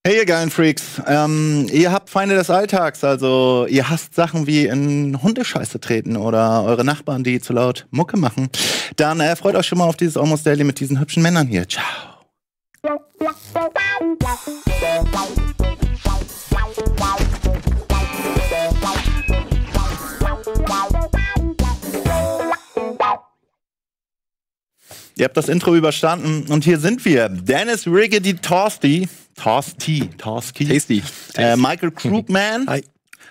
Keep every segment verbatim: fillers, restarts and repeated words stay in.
Hey, ihr geilen Freaks. Ähm, ihr habt Feinde des Alltags, also ihr hasst Sachen wie in Hundescheiße treten oder eure Nachbarn, die zu laut Mucke machen. Dann äh, freut euch schon mal auf dieses Almost Daily mit diesen hübschen Männern hier. Ciao. Ihr habt das Intro überstanden und hier sind wir. Dennis Riggedy Torsty. Torsty. Torsty. Tasty. Äh, Michael Krugman. Hi.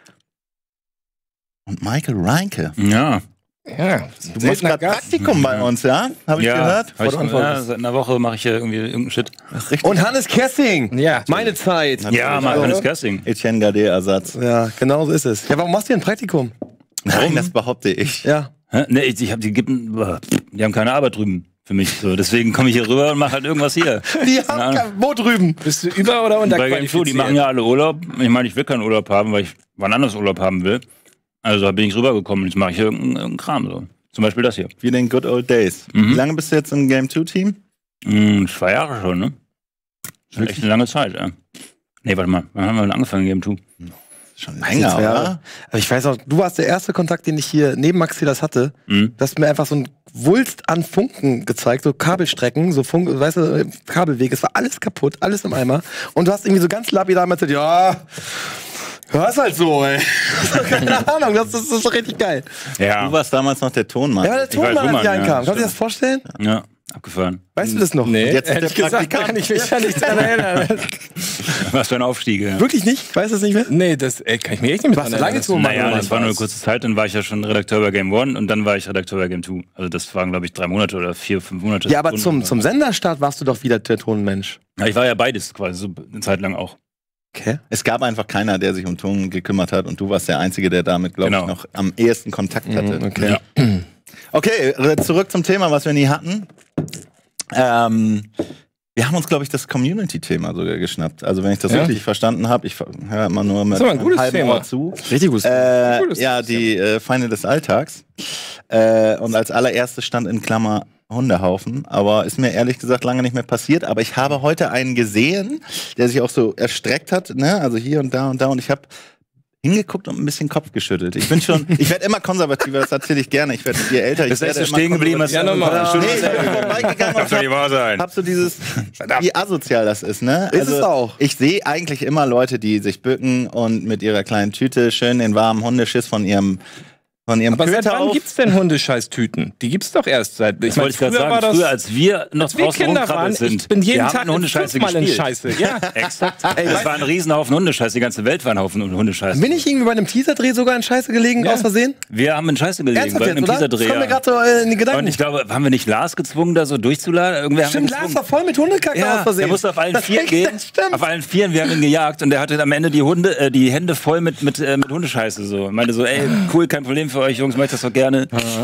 Und Michael Reinke. Ja. Ja, Du machst gerade Praktikum bei uns, ja? Habe ich ja, gehört? hab ich, ja, seit einer Woche mache ich ja irgendwie irgendeinen Shit. Und Hannes Kessing. Ja. Meine Zeit. Ja, mal Hannes Kessing. Etienne Gade-Ersatz. Ja, genau so ist es. Ja, warum machst du denn ein Praktikum? Nein, das behaupte ich. Ja. Hä? Nee, ich, ich hab, die, gibt, die haben keine Arbeit drüben für mich. So. Deswegen komme ich hier rüber und mache halt irgendwas hier. Die haben kein Wo drüben. Bist du über- oder Bei unterqualifiziert? Game two, die machen ja alle Urlaub. Ich meine, ich will keinen Urlaub haben, weil ich wann anders Urlaub haben will. Also da bin ich rübergekommen und jetzt mache ich hier irgendeinen irgendeinen Kram. So. Zum Beispiel das hier. Wie in den Good Old Days. Mhm. Wie lange bist du jetzt im Game two Team? Hm, zwei Jahre schon, ne? Das ist echt eine lange Zeit, ja. Nee, warte mal. Wann haben wir denn angefangen, Game two? Schon Jetzt länger, zwei Jahre. oder? Aber ich weiß auch, du warst der erste Kontakt, den ich hier neben Maxi das hatte. Mhm. Du hast mir einfach so ein Wulst an Funken gezeigt, so Kabelstrecken, so Funk, weißt du, Kabelweg. Es war alles kaputt, alles im Eimer. Und du hast irgendwie so ganz lapidar gesagt, ja, ja, ist halt so, ey. Keine Ahnung, das, das ist doch richtig geil. Ja. Du warst damals noch der Tonmann. Ja, der Ich weiß, Tonmann, Roman, als ich ja, einkam. Kannst du dir das stimmt. vorstellen? Ja, abgefahren. Weißt du das noch? Nee, Jetzt ist ehrlich der gesagt Praktikant. kann ich mich ja nicht dran erinnern. Was für ein Aufstieg, ja. Wirklich nicht? Weißt du das nicht mehr? Nee, das ey, kann ich mir echt nicht mehr Warst dran du lange erinnern. zu Roman? Naja, das war nur eine war's. kurze Zeit, dann war ich ja schon Redakteur bei Game One und dann war ich Redakteur bei Game Two. Also das waren, glaube ich, drei Monate oder vier, fünf Monate. Ja, aber Und- zum, zum Senderstart warst du doch wieder der Tonmensch. Ja, ich war ja beides quasi, so eine Zeit lang auch. Okay. Es gab einfach keiner, der sich um Ton gekümmert hat und du warst der Einzige, der damit, glaube Genau. ich, noch am ehesten Kontakt hatte. Mhm, okay. Ja. Okay, äh, zurück zum Thema, was wir nie hatten. Ähm, wir haben uns, glaube ich, das Community-Thema sogar geschnappt. Also wenn ich das Ja? richtig verstanden habe, ich höre immer nur mit Das ist aber ein gutes einem halben Thema. Ohr zu. Richtig gut. Äh, Cooles ja, die äh, Feinde des Alltags. Äh, und als allererstes stand in Klammer Hundehaufen. Aber ist mir ehrlich gesagt lange nicht mehr passiert. Aber ich habe heute einen gesehen, der sich auch so erstreckt hat. Ne? Also hier und da und da. Und ich habe hingeguckt und ein bisschen Kopf geschüttelt. Ich bin schon, ich werde immer konservativer, das erzähle ich gerne. Ich werde je älter, ich Bist du werde echt so immer stehen geblieben? konservativer. Ja, nochmal. Nee, ich bin vorbeigegangen Darf und doch hab, nicht wahr sein. hab so dieses, wie asozial das ist, ne? Ist es auch. Ich sehe eigentlich immer Leute, die sich bücken und mit ihrer kleinen Tüte schön den warmen Hundeschiss von ihrem von ihrem Aber seit Köter wann auf. gibt's denn Hundescheißtüten? Die gibt's doch erst seit. Das wollte ich gerade sagen. Früher, als wir noch als wir draußen Kinder waren, rumkrabbelt sind, ich bin jeden wir Tag haben Hundescheiße fünfmal in gespielt. Scheiße. Ja. Exakt. Das war ein Riesenhaufen Hundescheiße. Die ganze Welt war ein Haufen Hundescheiße. Bin ich irgendwie bei einem Teaserdreh sogar in Scheiße gelegen, Ja. aus Versehen? Wir haben in Scheiße gelegen Ernsthaft bei jetzt, einem oder? Das Teaserdreh. kommt mir Ja. gerade so äh, in die Gedanken. Und ich glaube, haben wir nicht Lars gezwungen, da so durchzuladen? Irgendwer haben Stimmt, wir Lars gezwungen. war voll mit Hundekacke aus Ja, Versehen. der musste auf allen Vieren gehen. Das stimmt. Auf allen Vieren, wir haben ihn gejagt und der hatte am Ende die Hunde, äh, die Hände voll mit, mit, äh, mit Hundescheiße. So. Meinte so, ey, cool, kein Problem für euch, Jungs, macht das doch gerne.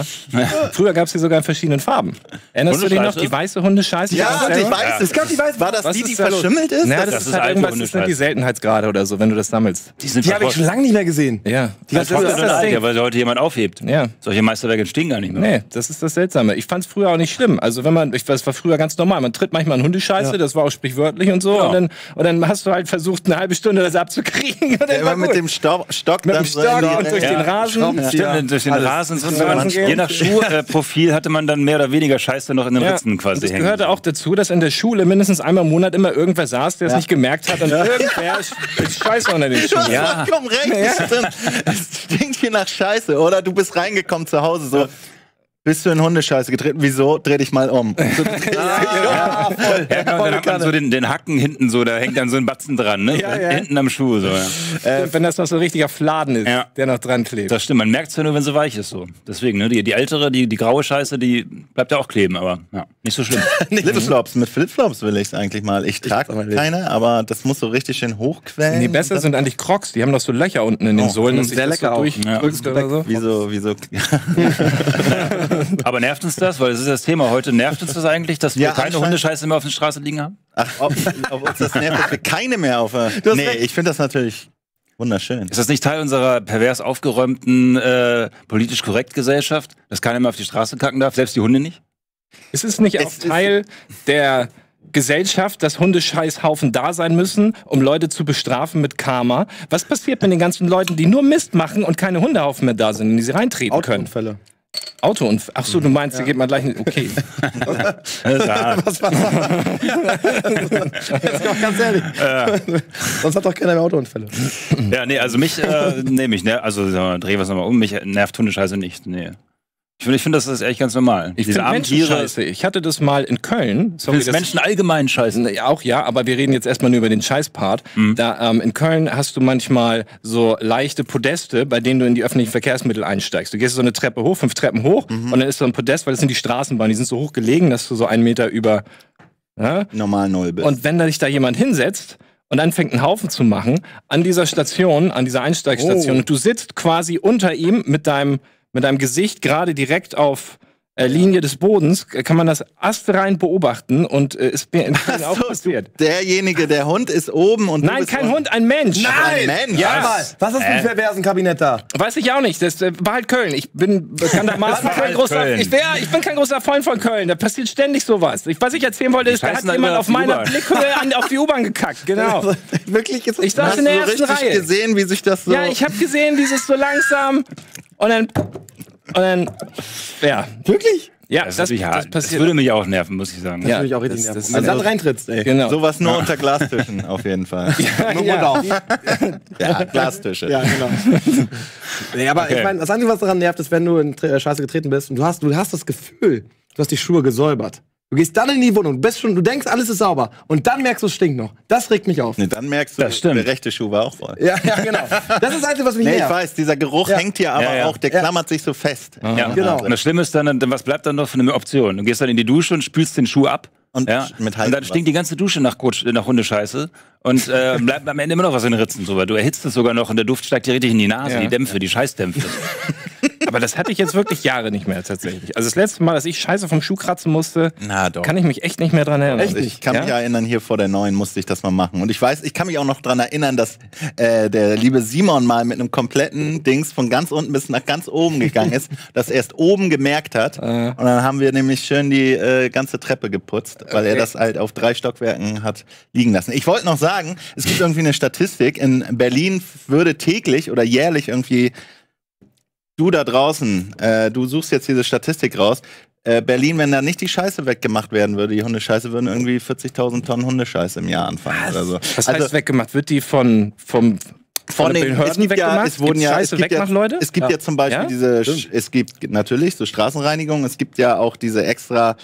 Früher gab's die sogar in verschiedenen Farben. Erinnerst du dich noch? Hundescheiße? Die weiße Hundescheiße? Ja, Die ich selber? weiß, es gab die weiß, war das Was die, ist die da los? verschimmelt ist? Naja, Das- das, das ist ist halt alte irgendwas, das sind Hundescheiße. die Seltenheitsgrade oder so, wenn du das sammelst. Die sind Die habe ich schon lange nicht mehr gesehen. Ja. Die Das ganze ist das das Ding. Ding, weil heute jemand aufhebt. Ja. Solche Meisterwerke entstehen gar nicht mehr. Nee, das ist das Seltsame. Ich fand's früher auch nicht schlimm. Also wenn man, ich, das war früher ganz normal. Man tritt manchmal in Hundescheiße, Ja. das war auch sprichwörtlich und so. Ja. Und, dann, und dann hast du halt versucht, eine halbe Stunde das abzukriegen. Und dann Der immer war mit gut. dem Stock, Stock Mit dann dem so Stock in die- und durch den Rasen. Ja. Stimmt, durch den alles. Rasen. So, Rasen man, gehen. je nach Schuhprofil hatte man dann mehr oder weniger Scheiße noch in den Ja. Ritzen quasi Das hängen. gehörte auch dazu, dass in der Schule mindestens einmal im Monat immer irgendwer saß, der es nicht gemerkt hat und irgendwer ist Scheiße unter den Du Schuhen. hast Ja. vollkommen recht, das stimmt. Es stinkt hier nach Scheiße. Oder du bist reingekommen zu Hause so, bist du in Hundescheiße getreten? Wieso? Dreh dich mal um. So, Ja, voll. Ja, genau, dann hat man so den, den Hacken hinten so, da hängt dann so ein Batzen dran, ne? Ja, ja. Hinten am Schuh so, ja. Äh, wenn das noch so ein richtiger Fladen ist, Ja. der noch dran klebt. Das stimmt, man merkt es ja nur, wenn sie weich ist so. Deswegen, ne? Die, die ältere, die, die graue Scheiße, die bleibt ja auch kleben, aber ja, nicht so schlimm. Flipflops, mit Flipflops will ich es eigentlich mal. Ich trage keine, aber das muss so richtig schön hochquellen. Nee, besser sind eigentlich Crocs. Die haben doch so Löcher unten in den Oh, Sohlen, dass sich sehr das lecker so auch. Ja. durchdrückt oder so. Wieso, wieso? Aber nervt uns das? Weil das ist das Thema heute. Nervt uns das eigentlich, dass wir Ja, keine anscheinend- Hundescheiße mehr auf der Straße liegen haben? Ach, ob, ob uns das nervt, dass wir keine mehr auf der... hast Nee, recht. ich finde das natürlich wunderschön. Ist das nicht Teil unserer pervers aufgeräumten, äh, politisch korrekt Gesellschaft, dass keiner mehr auf die Straße kacken darf, selbst die Hunde nicht? Ist es nicht auch Es ist- Teil der Gesellschaft, dass Hundescheißhaufen da sein müssen, um Leute zu bestrafen mit Karma. Was passiert mit den ganzen Leuten, die nur Mist machen und keine Hundehaufen mehr da sind, in die sie reintreten können? Autounfälle. Autounfälle? Ach so, du meinst, ja. Hier geht man gleich... Okay. Was war das? Jetzt doch ganz ehrlich. Ja. Sonst hat doch keiner mehr Autounfälle. Ja, nee, also mich, äh, nee, mich, ne, also dreh was nochmal um, mich nervt Hundescheiße nicht, nee. Ich finde, ich find, das ist echt ganz normal. Ich finde Menschen scheiße. Ich hatte das mal in Köln. Sorry, das Menschen allgemein scheiße. Auch ja, aber wir reden jetzt erstmal nur über den Scheißpart. Mhm. Da, ähm, in Köln hast du manchmal so leichte Podeste, bei denen du in die öffentlichen Verkehrsmittel einsteigst. Du gehst so eine Treppe hoch, fünf Treppen hoch, mhm. und dann ist so ein Podest, weil das sind die Straßenbahnen, die sind so hoch gelegen, dass du so einen Meter über ja? normal null bist. Und wenn da sich da jemand hinsetzt und dann fängt einen Haufen zu machen, an dieser Station, an dieser Einsteigstation, oh. und du sitzt quasi unter ihm mit deinem mit deinem Gesicht gerade direkt auf äh, Linie des Bodens, kann man das astrein beobachten und äh, ist mir in Köln auch passiert. Derjenige, der Hund ist oben und Nein, kein Hund, ein Mensch. Nein, ein Mensch. Ja, mal. Was ist für ein perversen Kabinett da? Weiß ich auch nicht. Das äh, war halt Köln. Ich bin bekanntermaßen kein großer, ich, wär, ich bin kein großer Freund von Köln. Da passiert ständig sowas. Ich, was ich erzählen wollte, ist, da hat jemand auf meiner Blickhöhe an, auf die U-Bahn gekackt. Genau. Wirklich? Jetzt ich saß in der ersten richtig Reihe. gesehen, wie sich das so... Ja, ich habe gesehen, wie es so langsam und dann und dann ja. Wirklich? Ja, das, das, das, das passiert. Das würde mich auch nerven, muss ich sagen. Das ja, würde mich auch richtig das, nerven. das, also das, dann reintrittst, ey. Genau. Sowas nur ja. unter Glastischen, auf jeden Fall. Ja, ja. ja, Glastische. Ja, genau. Nee, aber okay. Ich meine, das Einzige, was daran nervt, ist, wenn du in Scheiße getreten bist und du hast, du hast das Gefühl, du hast die Schuhe gesäubert. Du gehst dann in die Wohnung, du, bist schon, du denkst, alles ist sauber. Und dann merkst du, es stinkt noch. Das regt mich auf. Nee, dann merkst du, das stimmt. der rechte Schuh war auch voll. Ja, ja, genau. Das ist das Einzige, was mich nee, nervt. Ich weiß, dieser Geruch ja. hängt hier aber ja, ja. auch, der ja. klammert sich so fest. Ja, ja. Genau. Und das Schlimme ist dann, was bleibt dann noch für eine Option? Du gehst dann in die Dusche und spülst den Schuh ab. Und, ja? mit und dann stinkt die ganze Dusche nach, nach Hundescheiße. Und äh, bleibt am Ende immer noch was in den Ritzen. So, weil du erhitzt es sogar noch und der Duft steigt dir richtig in die Nase, ja. die Dämpfe, die Scheißdämpfe. Aber das hatte ich jetzt wirklich Jahre nicht mehr tatsächlich. Also das letzte Mal, dass ich Scheiße vom Schuh kratzen musste, Na doch. kann ich mich echt nicht mehr dran erinnern. Echt? Ich kann ja? mich erinnern, hier vor der neuen musste ich das mal machen. Und ich weiß, ich kann mich auch noch dran erinnern, dass äh, der liebe Simon mal mit einem kompletten Dings von ganz unten bis nach ganz oben gegangen ist, das erst oben gemerkt hat. Äh. Und dann haben wir nämlich schön die äh, ganze Treppe geputzt, weil okay. er das halt auf drei Stockwerken hat liegen lassen. Ich wollte noch sagen, es gibt irgendwie eine Statistik, in Berlin würde täglich oder jährlich irgendwie du da draußen, äh, du suchst jetzt diese Statistik raus. Äh, Berlin, wenn da nicht die Scheiße weggemacht werden würde, die Hundescheiße, würden irgendwie vierzigtausend Tonnen Hundescheiße im Jahr anfangen Was? oder so. Was also, heißt weggemacht? Wird die von, vom, von, von den Behörden weggemacht? Ja, es wurden ja, Scheiße es gibt weggemacht, ja, Leute? Es gibt ja, ja zum Beispiel ja? diese, es gibt natürlich so Straßenreinigung, es gibt ja auch diese extra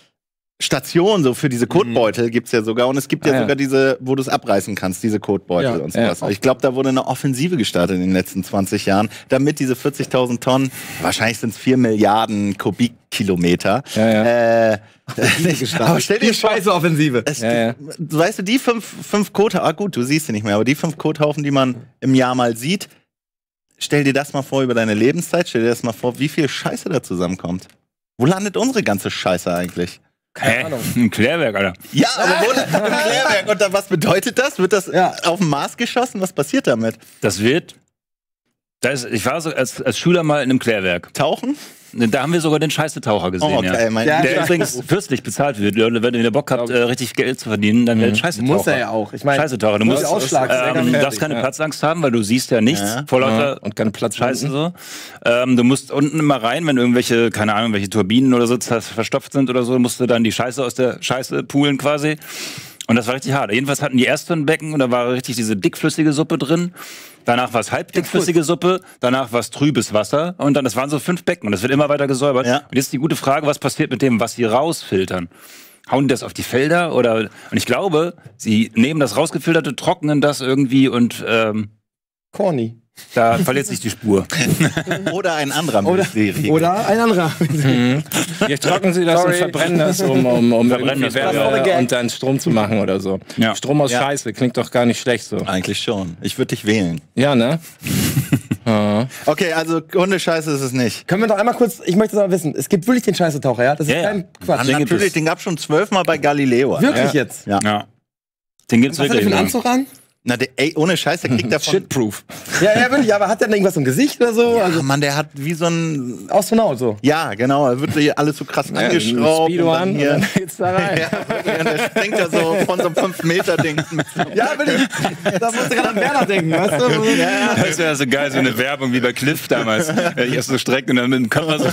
Station, so für diese Kotbeutel mhm. gibt's ja sogar. Und es gibt ja, ah, ja. sogar diese, wo du es abreißen kannst, diese Kotbeutel ja. und sowas. Ja. Ich glaube, da wurde eine Offensive gestartet in den letzten zwanzig Jahren, damit diese vierzigtausend Tonnen, wahrscheinlich sind es vier Milliarden Kubikkilometer, ja, ja. äh, aber stell dir vor, scheiße Offensive. Es, ja, ja. Weißt du, die fünf, fünf Kothaufen, ah gut, du siehst sie nicht mehr, aber die fünf Kothaufen, die man im Jahr mal sieht, stell dir das mal vor über deine Lebenszeit, stell dir das mal vor, wie viel Scheiße da zusammenkommt. Wo landet unsere ganze Scheiße eigentlich? Keine Hä? Ahnung. Ein Klärwerk, Alter. Ja, aber wo im Klärwerk? Und dann, was bedeutet das? Wird das ja. auf dem Mars geschossen? Was passiert damit? Das wird. Da ist, ich war so als, als Schüler mal in einem Klärwerk. Tauchen? Da haben wir sogar den Scheiße-Taucher gesehen, oh, okay, ja. Mein Der ja, übrigens fürstlich bezahlt wird. Wenn ihr Bock habt, äh, richtig Geld zu verdienen, dann werdet mhm. Scheiße-Taucher. Muss er ja auch. Ich meine, Scheiße-Taucher. Du musst, Ausschlag, ähm, darfst keine ja. Platzangst haben, weil du siehst ja nichts ja. vor lauter ja. und keine Platz Scheiße so. Ähm, du musst unten immer rein, wenn irgendwelche, keine Ahnung, welche Turbinen oder so verstopft sind oder so, musst du dann die Scheiße aus der Scheiße poolen quasi. Und das war richtig hart. Jedenfalls hatten die erst ein Becken und da war richtig diese dickflüssige Suppe drin. Danach war es halbdickflüssige Suppe, danach war es trübes Wasser und dann, das waren so fünf Becken und das wird immer weiter gesäubert. Ja. Und jetzt ist die gute Frage, was passiert mit dem, was sie rausfiltern? Hauen die das auf die Felder oder? Und ich glaube, sie nehmen das rausgefilterte, trocknen das irgendwie und ähm, Corny. Da verliert sich die Spur. Oder ein anderer oder, oder ein anderer. Mhm. Jetzt trocknen sie das Sorry. und verbrennen das, um, um, um verbrennen das Wärme ja. und dann Strom zu machen oder so. Ja. Strom aus ja. Scheiße, klingt doch gar nicht schlecht so. Eigentlich schon. Ich würde dich wählen. Ja, ne? Okay, also Hundescheiße ist es nicht. Können wir doch einmal kurz, ich möchte das mal wissen, es gibt wirklich den Scheiße-Taucher, ja? Das ist ja, kein Quatsch. Ja, natürlich, den gab es schon zwölfmal bei Galileo. Wirklich ja. jetzt? Ja. ja. Den gibt's Was wirklich. Hat er für einen Anzug an? Na, der, ey, ohne Scheiß, der kriegt davon... Shitproof. Ja, ja, wirklich, aber hat der denn irgendwas im Gesicht oder so? Ja, Also Mann, der hat wie so ein... Astronaut so. Ja, genau, er wird hier alles so krass Ja, angeschraubt. Speedo und dann an, hier, und dann geht's da rein. ja, und der springt da so von so einem fünf Meter Ding. Ja, wirklich. Da musst du gerade an Werner denken, weißt du? Ja, Das wäre so geil, so eine Werbung wie bei Cliff damals. Ja, ich erst so streckt und dann mit dem Körper so.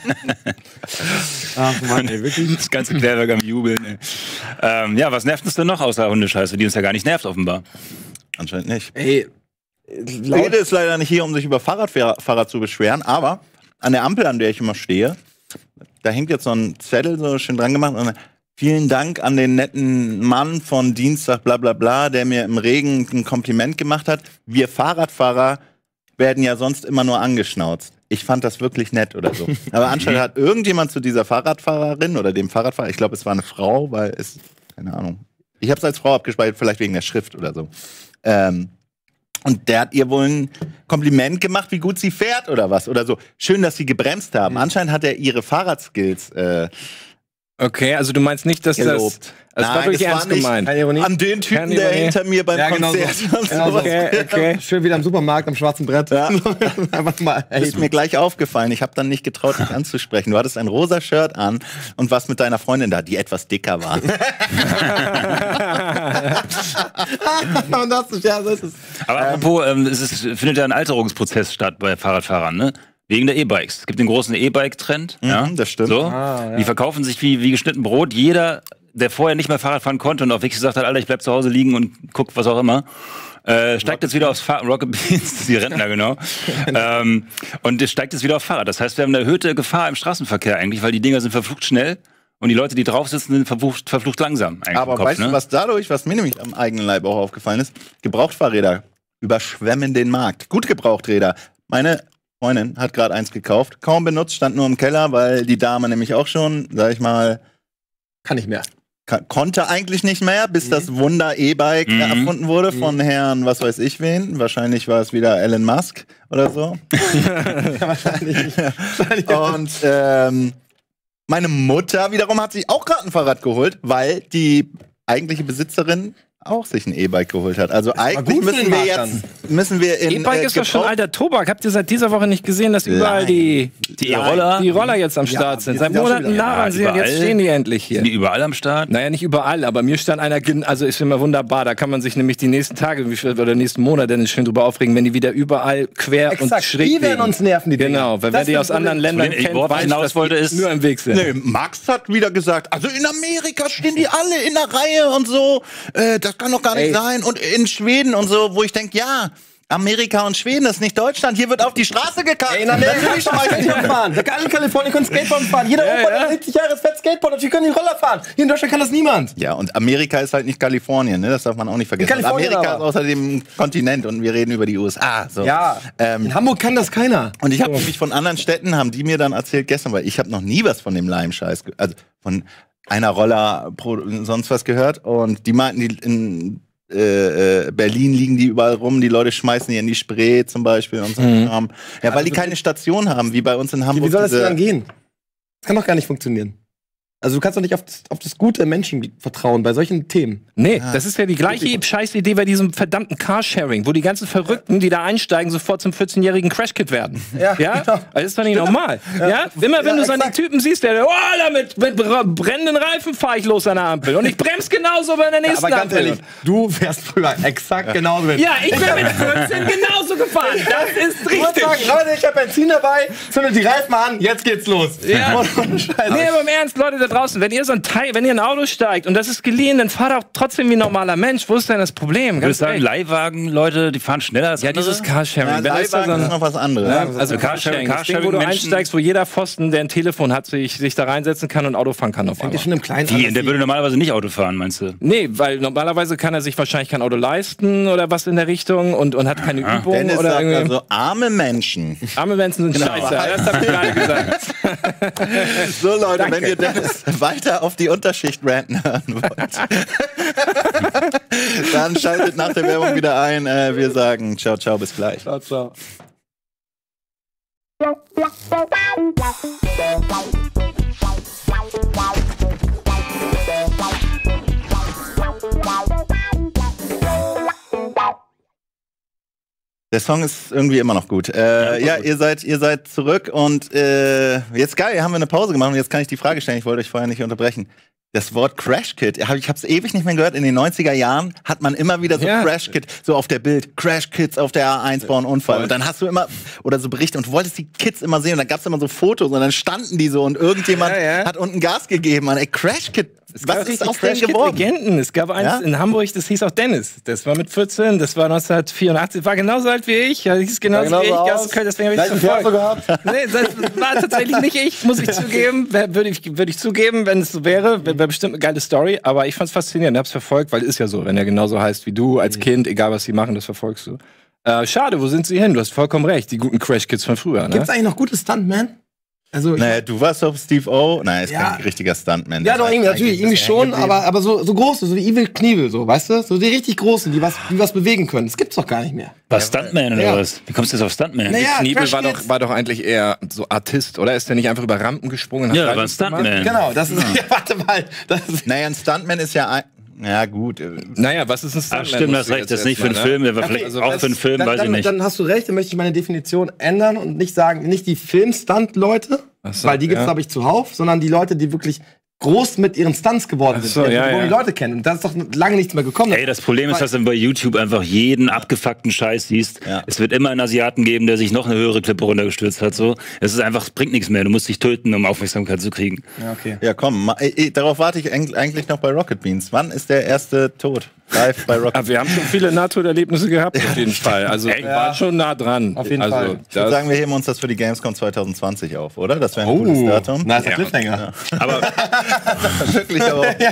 Ach Mann, ey, wirklich. Das ganze Klärwerk am Jubeln. Ey. Ähm, ja, was nervt uns denn noch außer Hundescheiße, die uns ja gar nicht nervt, offenbar? Anscheinend nicht. Ey, Rede ist leider nicht hier, um sich über Fahrradfahrer zu beschweren, aber an der Ampel, an der ich immer stehe, da hängt jetzt so ein Zettel so schön dran gemacht und vielen Dank an den netten Mann von Dienstag bla bla bla, der mir im Regen ein Kompliment gemacht hat. Wir Fahrradfahrer werden ja sonst immer nur angeschnauzt. Ich fand das wirklich nett oder so. Aber anscheinend hat irgendjemand zu dieser Fahrradfahrerin oder dem Fahrradfahrer, ich glaube, es war eine Frau, weil es, keine Ahnung, ich habe es als Frau abgespeichert, vielleicht wegen der Schrift oder so. Ähm, und der hat ihr wohl ein Kompliment gemacht, wie gut sie fährt oder was. Oder so. Schön, dass sie gebremst haben. Anscheinend hat er ihre Fahrradskills äh, Okay, also du meinst nicht, dass gelobt. das... Das war Nein, wirklich das war ernst nicht gemeint. Keine Ironie. An den Typen, Keine der Ironie. hinter mir beim Ja, genau so. Konzert und Genau so. sowas. Okay, okay. Schön wieder am Supermarkt am schwarzen Brett. Ja. Einfach mal. Das ist mir gleich aufgefallen. Ich habe dann nicht getraut, dich anzusprechen. Du hattest ein rosa Shirt an und warst mit deiner Freundin da, die etwas dicker war. Und das ist, ja, so ist es. Aber apropos, ähm, es ist, findet ja ein Alterungsprozess statt bei Fahrradfahrern, ne? Wegen der E-Bikes. Es gibt den großen E-Bike-Trend. Mhm, ja, das stimmt. So. Ah, ja. Die verkaufen sich wie, wie geschnitten Brot. Jeder, der vorher nicht mehr Fahrrad fahren konnte und auch wirklich gesagt hat, Alter, ich bleib zu Hause liegen und guck, was auch immer, äh, steigt jetzt wieder aufs Fahrrad. Rocket Beans, die Rentner, genau. ähm, und es steigt jetzt wieder aufs Fahrrad. Das heißt, wir haben eine erhöhte Gefahr im Straßenverkehr eigentlich, weil die Dinger sind verflucht schnell und die Leute, die drauf sitzen, sind verflucht, verflucht langsam. Eigentlich Aber im Kopf, weißt du, ne? was dadurch, was mir nämlich am eigenen Leib auch aufgefallen ist? Gebrauchtfahrräder überschwemmen den Markt. Gut Gebrauchträder. Meine Freundin hat gerade eins gekauft, kaum benutzt, stand nur im Keller, weil die Dame nämlich auch schon, sag ich mal, Kann nicht mehr. ka- konnte eigentlich nicht mehr, bis das Wunder E-Bike Mhm. erfunden wurde von Herrn, was weiß ich wen. Wahrscheinlich war es wieder Elon Musk oder so. Wahrscheinlich. Wahrscheinlich. Und ähm, meine Mutter wiederum hat sich auch gerade ein Fahrrad geholt, weil die eigentliche Besitzerin auch sich ein E-Bike geholt hat. Also eigentlich gut für müssen den wir Markt jetzt müssen wir in E-Bike äh, ist doch schon Gebrauch- alter Tobak. Habt ihr seit dieser Woche nicht gesehen, dass überall Nein. die, Die E-Roller, die Roller jetzt am Start sind? die Seit sind auch schon Monaten wieder- labern Ja, sie und jetzt überall. stehen die endlich hier. sind die überall am Start? Naja, nicht überall, aber mir stand einer, gen- also ist immer wunderbar, da kann man sich nämlich die nächsten Tage wie viel- oder nächsten Monate dann schön drüber aufregen, wenn die wieder überall quer und Exakt, schräg die werden liegen. uns nerven, die Dinger. Genau, weil Das wer die ist aus das anderen Problem. Ländern Ich kennt, worauf ich weiß, hinaus dass wollte, die ist- nur im Weg sind. Nee, Max hat wieder gesagt, also in Amerika stehen die alle in der Reihe und so. Äh, das kann doch gar nicht Ey. sein. Und in Schweden und so, wo ich denke, ja, Amerika und Schweden, das ist nicht Deutschland. Hier wird auf die Straße gekackt. Ey, in Amerika kann ich Skateboard fahren. Der in Kalifornien kann Skateboard fahren. Jeder Ja, Opa, ja. der siebzig Jahre ist, fährt Skateboard. Natürlich können die Roller fahren. Hier in Deutschland kann das niemand. Ja, und Amerika ist halt nicht Kalifornien, ne? Das darf man auch nicht vergessen. In Kalifornien Amerika aber. ist außerdem ein Kontinent und wir reden über die U S A. So. Ja, Ähm, in Hamburg kann das keiner. Und ich habe nämlich von anderen Städten, haben die mir dann erzählt gestern, weil ich habe noch nie was von dem Leim-Scheiß, ge- also von einer Roller pro sonst was gehört. Und die meinten, die in äh, äh, Berlin liegen die überall rum, die Leute schmeißen die in die Spree zum Beispiel und so. Mhm. Kram. Ja, weil die keine Station haben, wie bei uns in Hamburg. Wie soll das denn diese- dann gehen? Das kann doch gar nicht funktionieren. Also du kannst doch nicht auf das, auf das gute Menschen vertrauen bei solchen Themen. Nee, das ist ja die gleiche Scheißidee bei diesem verdammten Carsharing, wo die ganzen Verrückten, die da einsteigen, sofort zum vierzehnjährigen Crashkit werden. Ja, Ja? genau. Also das ist doch nicht normal. Ja? Immer wenn Ja, du so einen exakt. Typen siehst, der, oh, da mit, mit br- brennenden Reifen fahre ich los an der Ampel. Und ich bremse genauso bei der nächsten Aber ganz Ampel. ehrlich, du fährst früher exakt genauso mit. Ja, ich bin mit vierzehn genauso gefahren. Das ist Ich würde sagen, richtig. Leute, ich habe Benzin dabei, zündet die Reifen an, jetzt geht's los. Ja. Und Scheiße. Nee, aber im Ernst, Leute da draußen, wenn ihr so ein Teil, wenn ihr in ein Auto steigt und das ist geliehen, dann fahrt auch trotzdem wie ein normaler Mensch. Wo ist denn das Problem? Ich würde Ganz sagen, ehrlich. Leihwagen, Leute, die fahren schneller als Ja, andere. dieses Carsharing. Ja, wenn das da so Leihwagen ist ein, noch was anderes. ja, Also, also Carsharing- Carsharing, das Ding, wo du Carsharing-Menschen- einsteigst, wo jeder Pfosten, der ein Telefon hat, sich, sich da reinsetzen kann und Auto fahren kann auf Fängt ja einmal. schon im Kleinen Wie? an. Der würde normalerweise nicht Auto fahren, meinst du? Nee, weil normalerweise kann er sich wahrscheinlich kein Auto leisten oder was in der Richtung und, und hat keine Übung Dennis oder sagt irgendwie. also, arme Menschen. Arme Menschen sind scheiße. Ja, das hab ich gerade gesagt. So Leute, Danke. wenn ihr Dennis weiter auf die Unterschicht ranten hören wollt, dann schaltet nach der Werbung wieder ein. Äh, wir sagen ciao, ciao, bis gleich. Ciao, ciao. Wow. Der Song ist irgendwie immer noch gut. Äh, ja, ja gut. ihr seid ihr seid zurück und äh, jetzt geil, haben wir eine Pause gemacht und jetzt kann ich die Frage stellen, ich wollte euch vorher nicht unterbrechen. Das Wort Crash Kit, ich habe es ewig nicht mehr gehört. In den neunziger Jahren hat man immer wieder so ja. Crash Kit, so auf der Bild, Crash Kids auf der A eins bauen Unfall. Und dann hast du immer, oder so Berichte, und du wolltest die Kids immer sehen. Und dann gab es immer so Fotos und dann standen die so und irgendjemand ja, ja. hat unten Gas gegeben. Man, ey, Crash Kit, es was ist aus denen geworden? Legenden. Es gab eins ja? in Hamburg, das hieß auch Dennis. Das war mit vierzehn, das war neunzehnhundertvierundachtzig, war genauso alt wie ich. Ja, hieß genauso, genauso wie ich. Aus. Deswegen habe ich es verfolgt. Nee, das war tatsächlich nicht ich, muss ich zugeben. Würde ich, würd ich zugeben, wenn es so wäre. Wäre bestimmt eine geile Story. Aber ich fand es faszinierend, hab's verfolgt, weil es ist ja so, wenn er genauso heißt wie du als Kind, egal was sie machen, das verfolgst du. Äh, schade, wo sind sie hin? Du hast vollkommen recht, die guten Crash-Kids von früher. Ne? Gibt's eigentlich noch gute Stuntmen? Also, naja, du warst doch Steve O. Nein, ist ja. kein richtiger Stuntman. Ja, doch, irgendwie, natürlich, irgendwie schon, aber, aber so, so große, so wie Evil Knievel, so, weißt du? So die richtig großen, die was, die was bewegen können. Das gibt's doch gar nicht mehr. Was, Stuntman oder ja. was? Wie kommst du jetzt auf Stuntman? Naja, Knievel war doch, war doch eigentlich eher so Artist, oder? Ist der nicht einfach über Rampen gesprungen? Ja, aber ein Stuntman. Genau, das ist, ja, warte mal. Das ist naja, ein Stuntman ist ja ein, ja, gut. Naja, was ist ein Stuntman? Ach, stimmt, das recht, das ist nicht für einen Film, der war vielleicht also auch für einen Film, dann, weiß dann, ich nicht. Dann hast du recht, dann möchte ich meine Definition ändern und nicht sagen, nicht die Film-Stunt-Leute, so, weil die gibt's, ja. glaube ich, zuhauf, sondern die Leute, die wirklich groß mit ihren Stunts geworden sind, so, ja, wo ja. die Leute kennen. Und da ist doch lange nichts mehr gekommen. Ey, das Problem ist, dass du bei YouTube einfach jeden abgefuckten Scheiß siehst. Ja. Es wird immer einen Asiaten geben, der sich noch eine höhere Klippe runtergestürzt hat. So. Es ist einfach, bringt nichts mehr. Du musst dich töten, um Aufmerksamkeit zu kriegen. Ja, okay. Ja, komm, ma, ey, darauf warte ich eigentlich noch bei Rocket Beans. Wann ist der erste Tod? Live bei Rocket Beans. Wir haben schon viele Nahtoderlebnisse gehabt, auf jeden Fall. Also, wir ja. waren schon nah dran. Auf jeden also, Fall. Ich würde sagen, wir heben uns das für die Gamescom zwanzig zwanzig auf, oder? Das wäre ein oh. gutes Datum. Na, ist ein Cliffhanger. Ja. Aber wirklich, aber ja,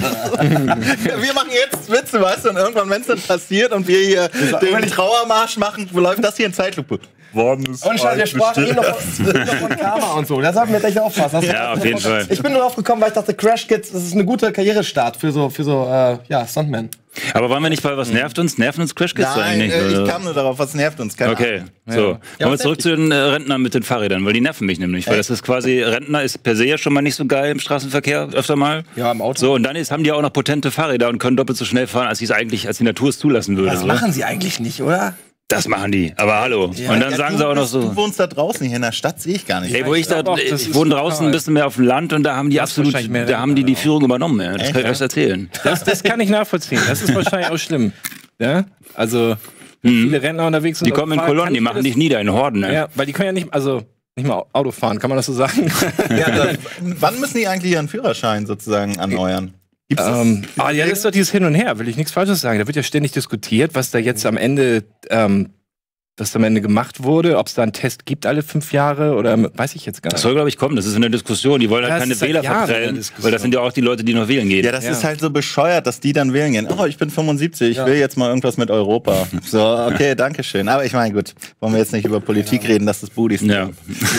wir machen jetzt Witze, weißt du, und irgendwann, wenn es dann passiert und wir hier den Trauermarsch machen, läuft das hier in Zeitlupe. Und schau, wir sprachen eben noch von Karma und so. Da sollten wir echt aufpassen. Ja, auf jeden Fall. Ich bin nur drauf gekommen, weil ich dachte, Crash Kids, das ist eine gute Karrierestart für so, für so äh, ja, Stuntmen. Aber waren wir nicht bei was nervt uns? Nerven uns Crash Kids eigentlich? Nein, ich kam nur darauf, was nervt uns. Keine okay, Ahnung. so. Ja. Kommen wir zurück zu den äh, Rentnern mit den Fahrrädern, weil die nerven mich nämlich. Weil das ist quasi, Rentner ist per se ja schon mal nicht so geil im Straßenverkehr, öfter mal. Ja, im Auto. So, und dann ist, haben die auch noch potente Fahrräder und können doppelt so schnell fahren, als, eigentlich, als die Natur es zulassen würde. Das so. machen sie eigentlich nicht, oder? Das machen die, aber hallo. Ja, und dann ja, sagen du, sie auch noch so. Du wohnst da draußen, hier in der Stadt sehe ich gar nicht. Ey, wo ich, da, doch, ich wohne draußen ein bisschen mehr auf dem Land und da haben die absolut, da haben die die Führung übernommen. Ja. Das Echt, kann ich euch erzählen. Das, das kann ich nachvollziehen. Das ist wahrscheinlich auch schlimm. Ja? Also, wenn hm. viele Rentner unterwegs sind. Die kommen in Kolonnen, die machen dich nieder in Horden. Ne? Ja, weil die können ja nicht, also nicht mal Auto fahren, kann man das so sagen? Ja, das, wann müssen die eigentlich ihren Führerschein sozusagen erneuern? Gibt's das? Ähm, ah, ja, das ist doch dieses Hin und Her, will ich nichts Falsches sagen. Da wird ja ständig diskutiert, was da jetzt am Ende, ähm, was am Ende gemacht wurde, ob es da einen Test gibt alle fünf Jahre oder weiß ich jetzt gar nicht. Das soll, glaube ich, kommen. Das ist in der Diskussion. Die wollen halt ja, keine Wähler verprellen, weil das sind ja auch die Leute, die noch wählen gehen. Ja, das ja. ist halt so bescheuert, dass die dann wählen gehen. Oh, ich bin fünfundsiebzig, ich ja. will jetzt mal irgendwas mit Europa. So, okay, danke schön. Aber ich meine, gut, wollen wir jetzt nicht über Politik ja. reden, das ist Budis. Ja.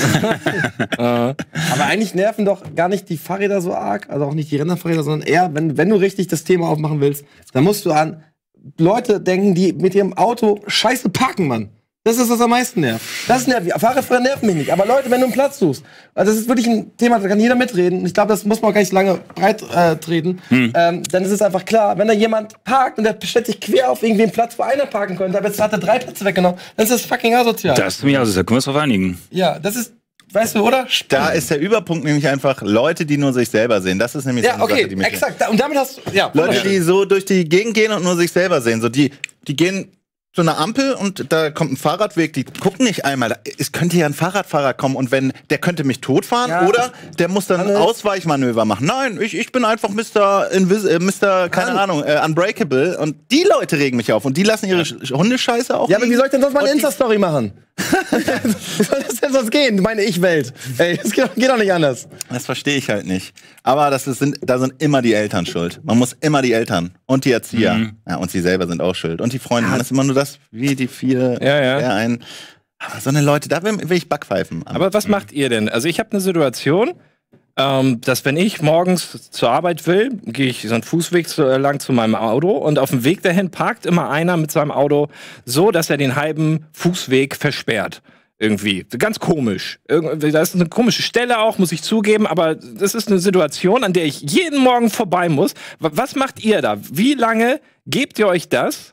Aber eigentlich nerven doch gar nicht die Fahrräder so arg, also auch nicht die Rennfahrräder, sondern eher, wenn, wenn du richtig das Thema aufmachen willst, dann musst du an Leute denken, die mit ihrem Auto scheiße parken, Mann. Das ist, was am meisten nervt. Das ist nervig. Fahrradfahrer nerven mich nicht. Aber Leute, wenn du einen Platz suchst, also das ist wirklich ein Thema, da kann jeder mitreden. Und ich glaube, das muss man auch gar nicht so lange breit äh, treten. Hm. Ähm, dann ist es einfach klar, wenn da jemand parkt und der stellt sich quer auf irgendwie einen Platz, wo einer parken könnte, aber jetzt hat er drei Plätze weggenommen, dann ist das fucking asozial. Das ist mir asozial. Können wir uns drauf einigen? Ja, das ist, weißt du, oder? Da ist der Überpunkt nämlich einfach Leute, die nur sich selber sehen. Das ist nämlich ja, so eine okay, Sache, die mich exakt. Und damit hast du, ja. Leute, die so durch die Gegend gehen und nur sich selber sehen. So, die, die gehen zu einer Ampel und da kommt ein Fahrradweg, die gucken nicht einmal. Da, es könnte ja ein Fahrradfahrer kommen und wenn, der könnte mich totfahren ja. oder der muss dann ein Ausweichmanöver machen. Nein, ich, ich bin einfach Mister Invis äh, Mister keine Mann. Ahnung, äh, Unbreakable und die Leute regen mich auf und die lassen ihre ja. Hundescheiße auch. Ja, aber wie soll ich denn sonst mal eine Insta-Story machen? Wie soll das denn sonst gehen? Meine Ich-Welt. Ey, das geht doch, geht doch nicht anders. Das verstehe ich halt nicht. Aber das ist, sind, da sind immer die Eltern schuld. Man muss immer die Eltern und die Erzieher. Mhm. Ja, und sie selber sind auch schuld. Und die Freunde. Ja. Man ist immer nur das, wie die vier, ja, ja. der ein. Aber so eine Leute, da will, will ich backpfeifen. Aber, Aber was mhm. macht ihr denn? Also ich habe eine Situation, ähm, dass wenn ich morgens zur Arbeit will, gehe ich so einen Fußweg zu, äh, lang zu meinem Auto und auf dem Weg dahin parkt immer einer mit seinem Auto so, dass er den halben Fußweg versperrt. Irgendwie. Ganz komisch. Irgendwie, da ist eine komische Stelle auch, muss ich zugeben, aber das ist eine Situation, an der ich jeden Morgen vorbei muss. Was macht ihr da? Wie lange gebt ihr euch das?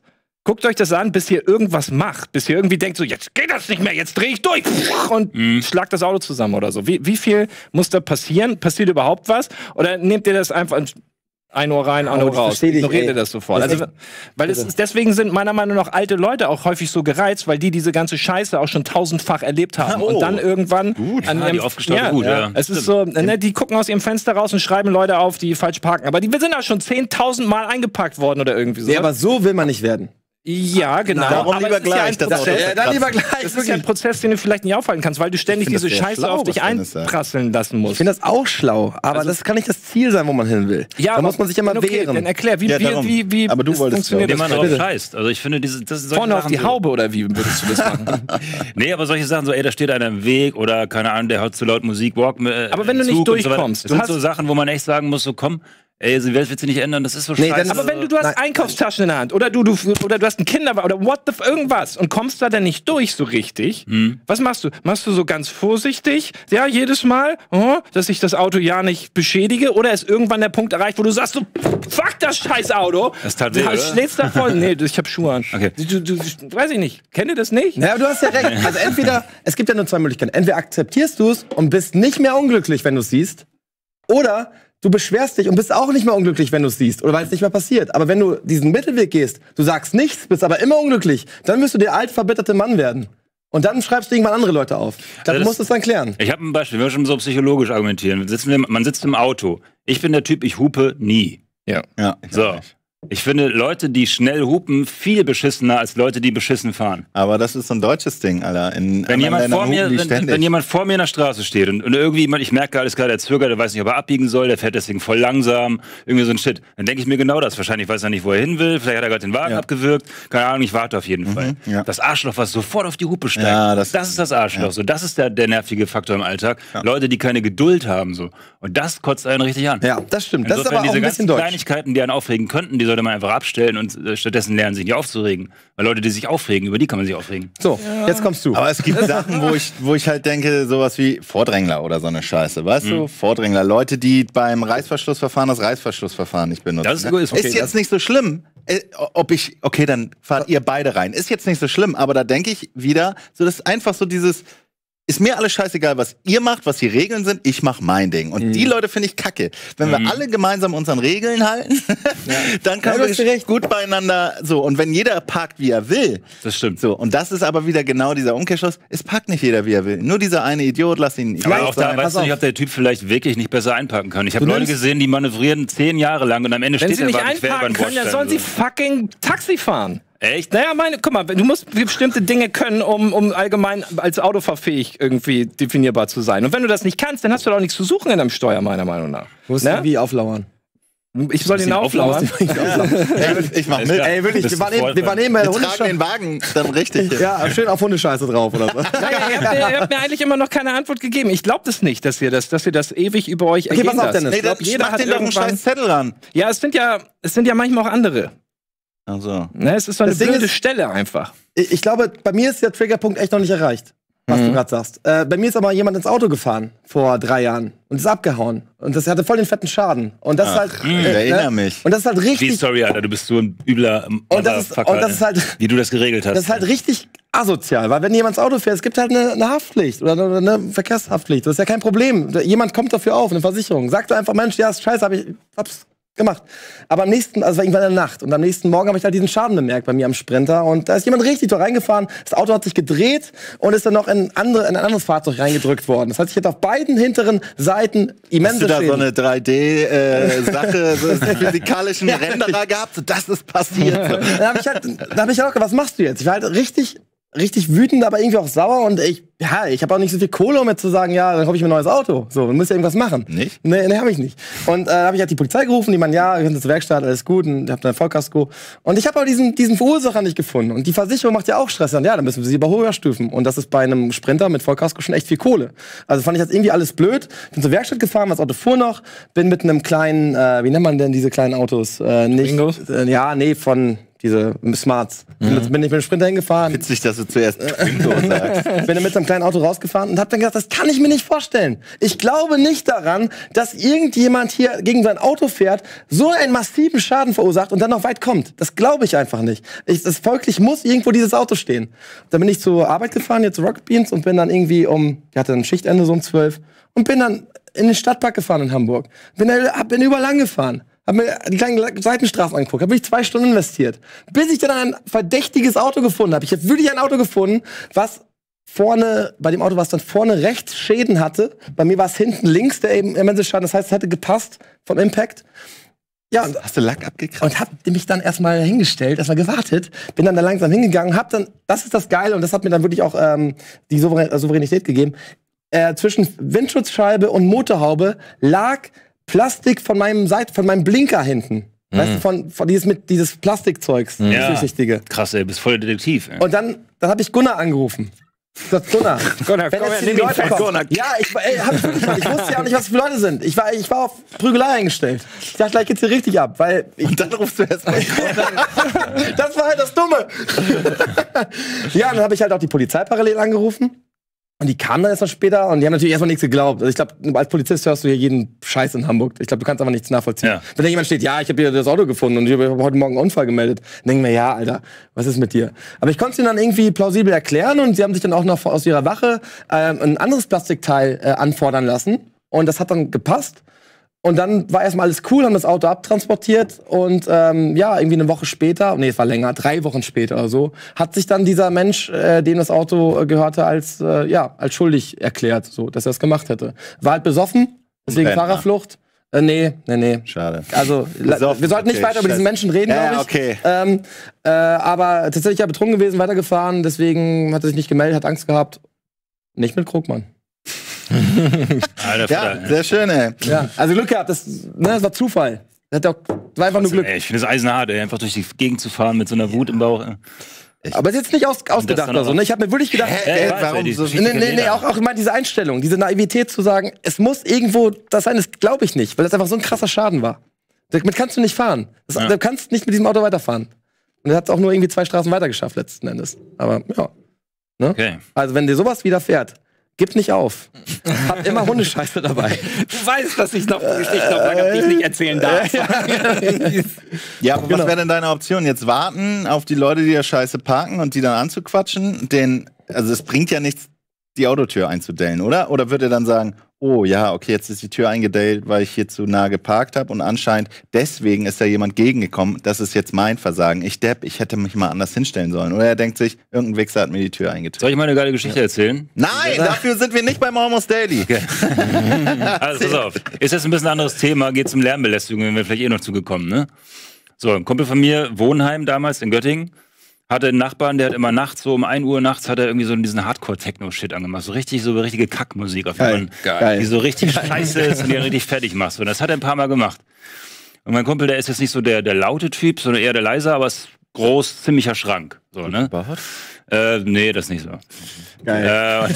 Guckt euch das an, bis ihr irgendwas macht. Bis ihr irgendwie denkt, so, jetzt geht das nicht mehr, jetzt drehe ich durch. Und mhm. schlagt das Auto zusammen oder so. Wie, wie viel muss da passieren? Passiert überhaupt was? Oder nehmt ihr das einfach ein Ohr rein, ein Ohr oh, raus? Ignoriert ihr das sofort? Also, weil es ist, deswegen sind meiner Meinung nach alte Leute auch häufig so gereizt, weil die diese ganze Scheiße auch schon tausendfach erlebt haben. Oh. Und dann irgendwann... Gut, an ja, ihrem, die aufgestellte ja, gut, ja. ja. Es ist so, ne, die gucken aus ihrem Fenster raus und schreiben Leute auf, die falsch parken. Aber die sind da schon zehntausend Mal eingepackt worden oder irgendwie so. Nee, aber so will man nicht werden. Ja, genau. Na, darum aber lieber es ist ja gleich. ein Das Prozess. Ja, dann lieber gleich. Das ist ja ein Prozess, den du vielleicht nicht aufhalten kannst, weil du ständig diese das sehr Scheiße schlau, auf dich was Dennis sagt. einprasseln lassen musst. Ich finde das auch schlau, aber Also- das kann nicht das Ziel sein, wo man hin will. Ja, da aber- muss man sich immer okay, wehren. Dann erklär, wie, Ja, wie, darum. wie, wie Aber du das wolltest funktioniert Indem das? man drauf Bitte. scheißt. Also ich finde, diese, das solche Vorne auf Sachen die so- Haube oder wie würdest du das machen? Nee, aber solche Sachen so, ey, da steht einer im Weg oder keine Ahnung, der hört zu laut Musik, walk äh, Aber wenn du im nicht Zug und so weiter. durchkommst, Das du sind hast- so Sachen, wo man echt sagen muss, so komm, ey, die Welt wird sich nicht ändern, das ist so Nee, scheiße. dann- Aber wenn du, du hast Nein. Einkaufstaschen in der Hand oder du, du, oder du hast einen Kinderwagen oder what the f irgendwas und kommst da dann nicht durch so richtig, Hm. was machst du? Machst du so ganz vorsichtig, ja, jedes Mal, oh, dass ich das Auto ja nicht beschädige oder ist irgendwann der Punkt erreicht, wo du sagst, so, fuck das scheiß Auto. Das tat weh, Du oder? schlägst davon. Nee, ich hab Schuhe an. Okay. Du, du, du, weiß ich nicht. Kennt ihr das nicht? Ja, aber du hast ja recht. Also entweder, es gibt ja nur zwei Möglichkeiten. Entweder akzeptierst du es und bist nicht mehr unglücklich, wenn du es siehst, oder du beschwerst dich und bist auch nicht mehr unglücklich, wenn du es siehst oder weil es nicht mehr passiert. Aber wenn du diesen Mittelweg gehst, du sagst nichts, bist aber immer unglücklich, dann wirst du der alt verbitterte Mann werden. Und dann schreibst du irgendwann andere Leute auf. Dann Also das- musst du es dann klären. Ich habe ein Beispiel, wir schon so psychologisch argumentieren. Sitzen wir, man sitzt im Auto. Ich bin der Typ, ich hupe nie. Ja. Ja, ich So. auch nicht. Ich finde Leute, die schnell hupen, viel beschissener als Leute, die beschissen fahren. Aber das ist so ein deutsches Ding, Alter. In Wenn jemand, anderen vor Ländern mir, hupen die wenn, ständig. wenn jemand vor mir in der Straße steht und, und irgendwie jemand, ich merke alles klar, der zögert, der weiß nicht, ob er abbiegen soll, der fährt deswegen voll langsam, irgendwie so ein Shit. Dann denke ich mir genau das. Wahrscheinlich weiß er nicht, wo er hin will, vielleicht hat er gerade den Wagen Ja. abgewürgt. Keine Ahnung, ich warte auf jeden Fall. ja. Das Arschloch, was sofort auf die Hupe steigt, Ja, das, das- ist das Arschloch. So, das ist der, der nervige Faktor im Alltag. Leute, die keine Geduld haben. So. Und das kotzt einen richtig an. Ja, das stimmt. Das ist Insofern aber auch diese ein ganzen bisschen deutsch. Kleinigkeiten, die einen aufregen könnten, die sollte man einfach abstellen und äh, stattdessen lernen, sich nicht aufzuregen. Weil Leute, die sich aufregen, über die kann man sich aufregen. So, jetzt kommst du. Aber es gibt Sachen, wo ich, wo ich halt denke, sowas wie Vordrängler oder so eine Scheiße. Weißt du? Vordrängler. Leute, die beim Reißverschlussverfahren das Reißverschlussverfahren nicht benutzen. Das ist gut, ist okay, ist jetzt das- nicht so schlimm. Äh, Ob ich, okay, dann fahrt ihr beide rein. Ist jetzt nicht so schlimm, aber da denke ich wieder, so das ist einfach so dieses. Ist mir alles scheißegal, was ihr macht, was die Regeln sind, ich mach mein Ding. Und die Leute finde ich kacke. Wenn wir alle gemeinsam uns an Regeln halten, dann können Ja, du hast wir recht. gut beieinander so. Und wenn jeder parkt, wie er will, Das stimmt. so, und das ist aber wieder genau dieser Umkehrschluss. Es packt nicht jeder, wie er will. Nur dieser eine Idiot, lass ihn Aber Idiot auch da sein. weißt du nicht, ob der Typ vielleicht wirklich nicht besser einpacken kann. Ich habe Du Leute nimmst- gesehen, die manövrieren zehn Jahre lang und am Ende Wenn steht sie der nicht Wagen quer über einparken den können, dann sollen Bordstein. sie fucking Taxi fahren. Echt? Naja, meine, guck mal, du musst bestimmte Dinge können, um, um allgemein als autofahrfähig irgendwie definierbar zu sein. Und wenn du das nicht kannst, dann hast du doch nichts zu suchen in deinem Steuer, meiner Meinung nach. Du musst Ne? irgendwie auflauern. Ich soll den auflauern. Ey, ich mach Ist mit. klar. Ey, wirklich, Das wir ist waren eben, voll- wir waren eben bei Wir der tragen Hundescheiße. den Wagen dann richtig. Ja, schön auf Hundescheiße drauf oder so. Naja, ihr, habt mir, ihr habt mir eigentlich immer noch keine Antwort gegeben. Ich glaube das nicht, dass ihr das, dass ihr das ewig über euch Okay, ergehen pass auf, lasst. Dennis. Nee, Ich glaub, dann jeder mach hat den doch einen irgendwann... scheiß Zettel ran. Ja, es sind ja, es sind ja manchmal auch andere. Also. Ne, es ist so eine Das Ding blöde ist- Stelle einfach. Ich, ich glaube, bei mir ist der Triggerpunkt echt noch nicht erreicht, was du gerade sagst. Äh, bei mir ist aber jemand ins Auto gefahren vor drei Jahren und ist abgehauen. Und das hatte voll den fetten Schaden. Und das ist halt. ich erinnere mich. Und das ist halt Wie, richtig. sorry, Alter, du bist so ein übler Und das ist- Motherfucker, und das ist halt- wie du das geregelt hast. Das ist halt richtig asozial, weil wenn jemand ins Auto fährt, es gibt halt eine, eine Haftpflicht oder eine, eine Verkehrshaftpflicht. Das ist ja kein Problem. Jemand kommt dafür auf, eine Versicherung. Sagt einfach, Mensch, ja, ist scheiße, hab ich hab's gemacht. Aber am nächsten, also war irgendwann in der Nacht und am nächsten Morgen habe ich halt diesen Schaden bemerkt bei mir am Sprinter und da ist jemand richtig da reingefahren. Das Auto hat sich gedreht und ist dann noch in, andere, in ein anderes Fahrzeug reingedrückt worden. Das heißt, ich hätte auf beiden hinteren Seiten Hast immense du da so Schäden. eine drei D-Sache, so einen physikalischen Renderer gehabt? So, das ist passiert. Da habe ich halt, da hab ich auch, was machst du jetzt? Ich war halt richtig, richtig wütend, aber irgendwie auch sauer und ich, ja, ich habe auch nicht so viel Kohle, um jetzt zu sagen, ja, dann kaufe ich mir ein neues Auto. So, man muss ja irgendwas machen. Nicht? Nee, nee, habe ich nicht. Und äh, habe ich halt die Polizei gerufen, die meinen, ja, wir sind zur Werkstatt, alles gut, und hab dann Vollkasko. Und ich habe aber diesen, diesen Verursacher nicht gefunden. Und die Versicherung macht ja auch Stress. Und ja, dann müssen wir sie über höher stufen. Und das ist bei einem Sprinter mit Vollkasko schon echt viel Kohle. Also fand ich das irgendwie alles blöd. Bin zur Werkstatt gefahren, das Auto fuhr noch, bin mit einem kleinen, äh, wie nennt man denn diese kleinen Autos? Äh, nicht, Twingos? äh, ja, nee, von diese Smarts. Mhm. Bin, bin ich mit dem Sprinter hingefahren. Witzig, dass du zuerst Twingo sagst. Bin dann mit so einem kleinen Auto rausgefahren und hab dann gesagt, das kann ich mir nicht vorstellen. Ich glaube nicht daran, dass irgendjemand hier gegen sein Auto fährt, so einen massiven Schaden verursacht und dann noch weit kommt. Das glaube ich einfach nicht. Ich, das folglich muss irgendwo dieses Auto stehen. Dann bin ich zur Arbeit gefahren, jetzt zu Rocket Beans und bin dann irgendwie um, ich hatte ein Schichtende so um zwölf und bin dann in den Stadtpark gefahren in Hamburg. Bin, bin überall lang gefahren. Hab mir die kleinen Seitenstraßen angeguckt, hab ich zwei Stunden investiert. Bis ich dann ein verdächtiges Auto gefunden habe. Ich habe wirklich ein Auto gefunden, was vorne, bei dem Auto, was dann vorne rechts Schäden hatte. Bei mir war es hinten links, der eben immense Schaden. Das heißt, es hätte gepasst vom Impact. Ja, und, hast du Lack abgekriegt? Und hab mich dann erstmal hingestellt, erstmal gewartet, bin dann da langsam hingegangen, hab dann, das ist das Geile und das hat mir dann wirklich auch ähm, die Souverän Souveränität gegeben. Äh, zwischen Windschutzscheibe und Motorhaube lag Plastik von meinem Seit von meinem Blinker hinten. Mhm. Weißt du, von, von dieses mit dieses Plastikzeugs, ja. das Durchsichtige. Krass, ey, bist voll Detektiv. Ey. Und dann, dann habe ich Gunnar angerufen. Ich sag, Gunnar, Gunnar, wenn komm, jetzt nimm die ihn Leute fest, kommen. Gunnar. Ja, ich, ey, hab ich wirklich mal. Ich wusste ja auch nicht, was für Leute sind. Ich war, ich war auf Prügelei eingestellt. Ich dachte, gleich geht's hier richtig ab, weil ich, Und dann rufst du erst mal. das war halt das Dumme. Ja, dann habe ich halt auch die Polizei parallel angerufen. Und die kamen dann erst mal später und die haben natürlich erstmal nichts geglaubt. Also ich glaube, als Polizist hörst du hier jeden Scheiß in Hamburg. Ich glaube, du kannst aber nichts nachvollziehen. Ja. Wenn da jemand steht, ja, ich habe hier das Auto gefunden und ich habe heute Morgen einen Unfall gemeldet, dann denken wir, ja, Alter, was ist mit dir? Aber ich konnte es ihnen dann irgendwie plausibel erklären und sie haben sich dann auch noch aus ihrer Wache äh, ein anderes Plastikteil äh, anfordern lassen. Und das hat dann gepasst. Und dann war erstmal alles cool, haben das Auto abtransportiert und ähm, ja, irgendwie eine Woche später, nee, es war länger, drei Wochen später oder so, hat sich dann dieser Mensch, äh, dem das Auto äh, gehörte, als äh, ja, als schuldig erklärt, so, dass er es gemacht hätte. War halt besoffen, deswegen Rentner. Fahrerflucht. Äh, nee, nee, nee. Schade. Also, Besoffen, wir sollten nicht okay, weiter über diesen Menschen reden, Ja, glaube ich. okay. Ähm, äh, aber tatsächlich ja betrunken gewesen, weitergefahren, deswegen hat er sich nicht gemeldet, hat Angst gehabt. Nicht mit Krugmann. Alter, Ja, Vater, sehr schön, ey. Ja, also Glück gehabt, das, ne, das war Zufall. Das hat auch, war einfach nur Glück. ey, ich finde es eisenhart, ey, einfach durch die Gegend zu fahren mit so einer Wut im Bauch. Ey. Aber es ist jetzt nicht aus, ausgedacht dann oder so. auch- Ne? Ich habe mir wirklich gedacht, Hä? Ey, Ey, weiß, warum ey, die so- Geschichte nee, nee, kennt nee, jeder. auch, auch immer diese Einstellung, diese Naivität zu sagen, es muss irgendwo das sein, das glaube ich nicht, weil das einfach so ein krasser Schaden war. Damit kannst du nicht fahren. Das, Ja. Du kannst nicht mit diesem Auto weiterfahren. Und er hat es auch nur irgendwie zwei Straßen weiter geschafft letzten Endes. Aber ja. Ne? Okay. Also wenn dir sowas widerfährt, gib nicht auf. Hab immer Hundescheiße dabei. Du weißt, dass ich noch Geschichten auf Lager, die ich nicht erzählen darf. Ja, aber Genau. was wäre denn deine Option? Jetzt warten auf die Leute, die da scheiße parken und die dann anzuquatschen? Den, also es bringt ja nichts, die Autotür einzudellen, oder? Oder würde er dann sagen, oh ja, okay, jetzt ist die Tür eingedellt, weil ich hier zu nah geparkt habe und anscheinend deswegen ist da jemand gegengekommen, das ist jetzt mein Versagen. Ich Depp, ich hätte mich mal anders hinstellen sollen. Oder er denkt sich, irgendein Wichser hat mir die Tür Soll eingetreten. ich mal eine geile Geschichte erzählen? Nein, dafür sind wir nicht beim Almost Daily. Also pass auf, ist jetzt ein bisschen ein anderes Thema, geht um Lärmbelästigung, wenn wir vielleicht eh noch zugekommen, ne? So, ein Kumpel von mir, Wohnheim damals in Göttingen, hatte einen Nachbarn, der hat immer nachts, so um ein Uhr nachts, hat er irgendwie so diesen Hardcore-Techno-Shit angemacht. So richtig, so richtige Kackmusik, auf Geil, die man, geil. die so richtig scheiße ist und die dann richtig fertig macht. Und das hat er ein paar Mal gemacht. Und mein Kumpel, der ist jetzt nicht so der, der laute Typ, sondern eher der leise, aber ist groß, ziemlicher Schrank. So, ne? Äh, nee, das nicht so. Geil.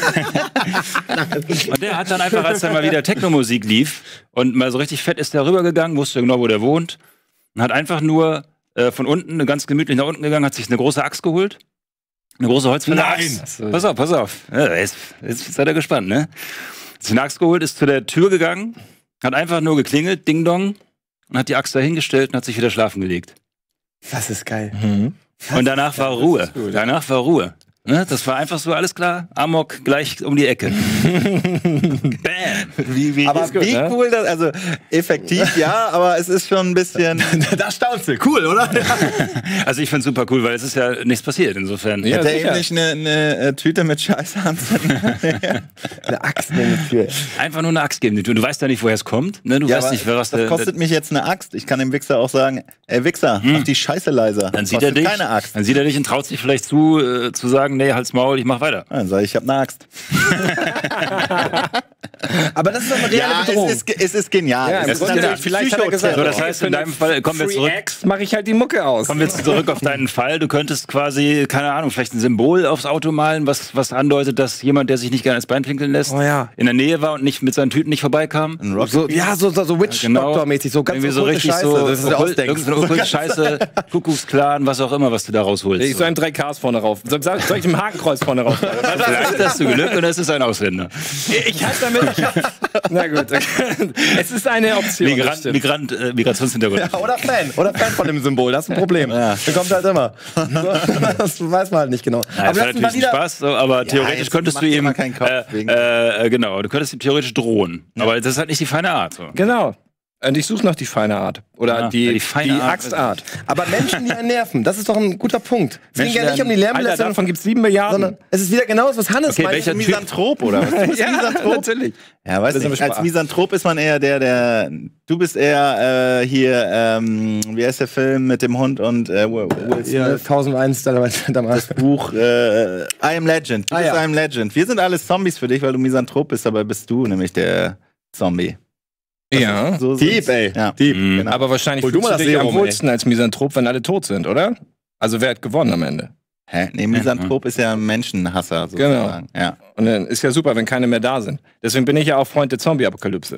Äh, und, und der hat dann einfach, als dann mal wieder Techno-Musik lief und mal so richtig fett ist der rübergegangen, wusste genau, wo der wohnt und hat einfach nur äh, von unten, ganz gemütlich nach unten gegangen, hat sich eine große Axt geholt. Eine große Holzfäller. Nein! Axt. Pass auf, pass auf. Ja, jetzt, jetzt seid ihr gespannt, ne? Hat sich eine Axt geholt, ist zu der Tür gegangen, hat einfach nur geklingelt, Ding Dong, und hat die Axt da hingestellt und hat sich wieder schlafen gelegt. Das ist geil. Und danach war Ruhe. Danach war Ruhe. Ne? Das war einfach so, alles klar, Amok gleich um die Ecke. Bam! Wie, wie, Aber wie ne? cool das, also effektiv ja, aber es ist schon ein bisschen. Da staunst du. Cool, oder? Also ich find's super cool, weil es ist ja nichts passiert, insofern. Ja, Hätte er sicher. eben nicht eine, eine äh, Tüte mit Scheiße anzünden? Eine Axt in die Tür. Einfach nur eine Axt geben. Du, du weißt ja nicht, woher es kommt. Ne? Du Ja, weißt aber nicht, was das der, kostet mich jetzt eine Axt. Ich kann dem Wichser auch sagen, ey Wichser, mach die Scheiße leiser. Dann sieht er Kostet dich. keine Axt. Dann sieht er dich und traut sich vielleicht zu, äh, zu sagen, nee, halt's Maul, ich mach weiter. Dann sag ich, ich hab eine Axt. Aber das ist doch eine reale Ja, Bedrohung. es ist, ge- es ist genial. Ja, es im ist Grunde natürlich vielleicht hat er gesagt, So, das heißt, in deinem Fall, kommen wir Free zurück. X mache ich halt die Mucke aus. Kommen wir jetzt zurück auf deinen Fall. Du könntest quasi, keine Ahnung, vielleicht ein Symbol aufs Auto malen, was, was andeutet, dass jemand, der sich nicht gerne ins Bein pinkeln lässt, Oh ja. in der Nähe war und nicht mit seinen Tüten nicht vorbeikam. ein Rock. So, ja, so, so, so Witch Genau. Doctor-mäßig, so ganz Irgendwie so okkulte richtig Scheiße, so, das ist ja okkult, ausdenkst. irgendeine okkulte Scheiße, Kuckucksklan, was auch immer, was du da rausholst. Ich so ein drei Ks vorne rauf. Soll, soll ich ein Hakenkreuz vorne rauf? Vielleicht hast du Glück und es ist ein Ausländer. Ich hab damit. Ich hab, na gut. Es ist eine Option. das Migrant, stimmt. Migrant, äh, Migrationshintergrund. Ja, oder Fan, oder Fan von dem Symbol, das ist ein Problem. Ja. Der kommt halt immer. Das weiß man halt nicht genau. Ja, Aber das war lass uns natürlich mal ein wieder. Spaß, so, aber theoretisch jetzt könntest mach du dir ihm, mal keinen Kopf äh, wegen- äh, genau, du könntest ihm theoretisch drohen. Aber das ist halt nicht die feine Art. So. Genau. Und ich suche noch die feine Art. Oder Ja, die, die die, feine Art. Axtart. Aber Menschen, die einen nerven, das ist doch ein guter Punkt. Es ging Menschen, ja nicht um die die Alter, Lärmbelästigung, davon gibt's sieben Milliarden. sondern es ist wieder genau das, was Hannes Okay, meint. welcher Typ? Misanthrop, oder was? Du bist ja, Misanthrop? natürlich. Ja, weiß Das ist nicht. aber Als Spaß. Misanthrop ist man eher der, der. Du bist eher äh, hier, ähm, wie heißt der Film mit dem Hund und äh, Will Will Smith? Ja, tausendundeins damals. Buch äh, I Am Legend. Du Ah, bist ja. I Am Legend. Wir sind alles Zombies für dich, weil du Misanthrop bist, aber bist du nämlich der Zombie. Ja. So Deep, sind's. ey. Ja. Deep. Mhm. Genau. Aber wahrscheinlich Hol du fühlst mal du das dich am Serum, ey. wohlsten als Misanthrop, wenn alle tot sind, oder? Also wer hat gewonnen am Ende? Hä? Nee, Misanthrop ist ja ein Menschenhasser sozusagen. Ja. Und dann ist ja super, wenn keine mehr da sind. Deswegen bin ich ja auch Freund der Zombie-Apokalypse.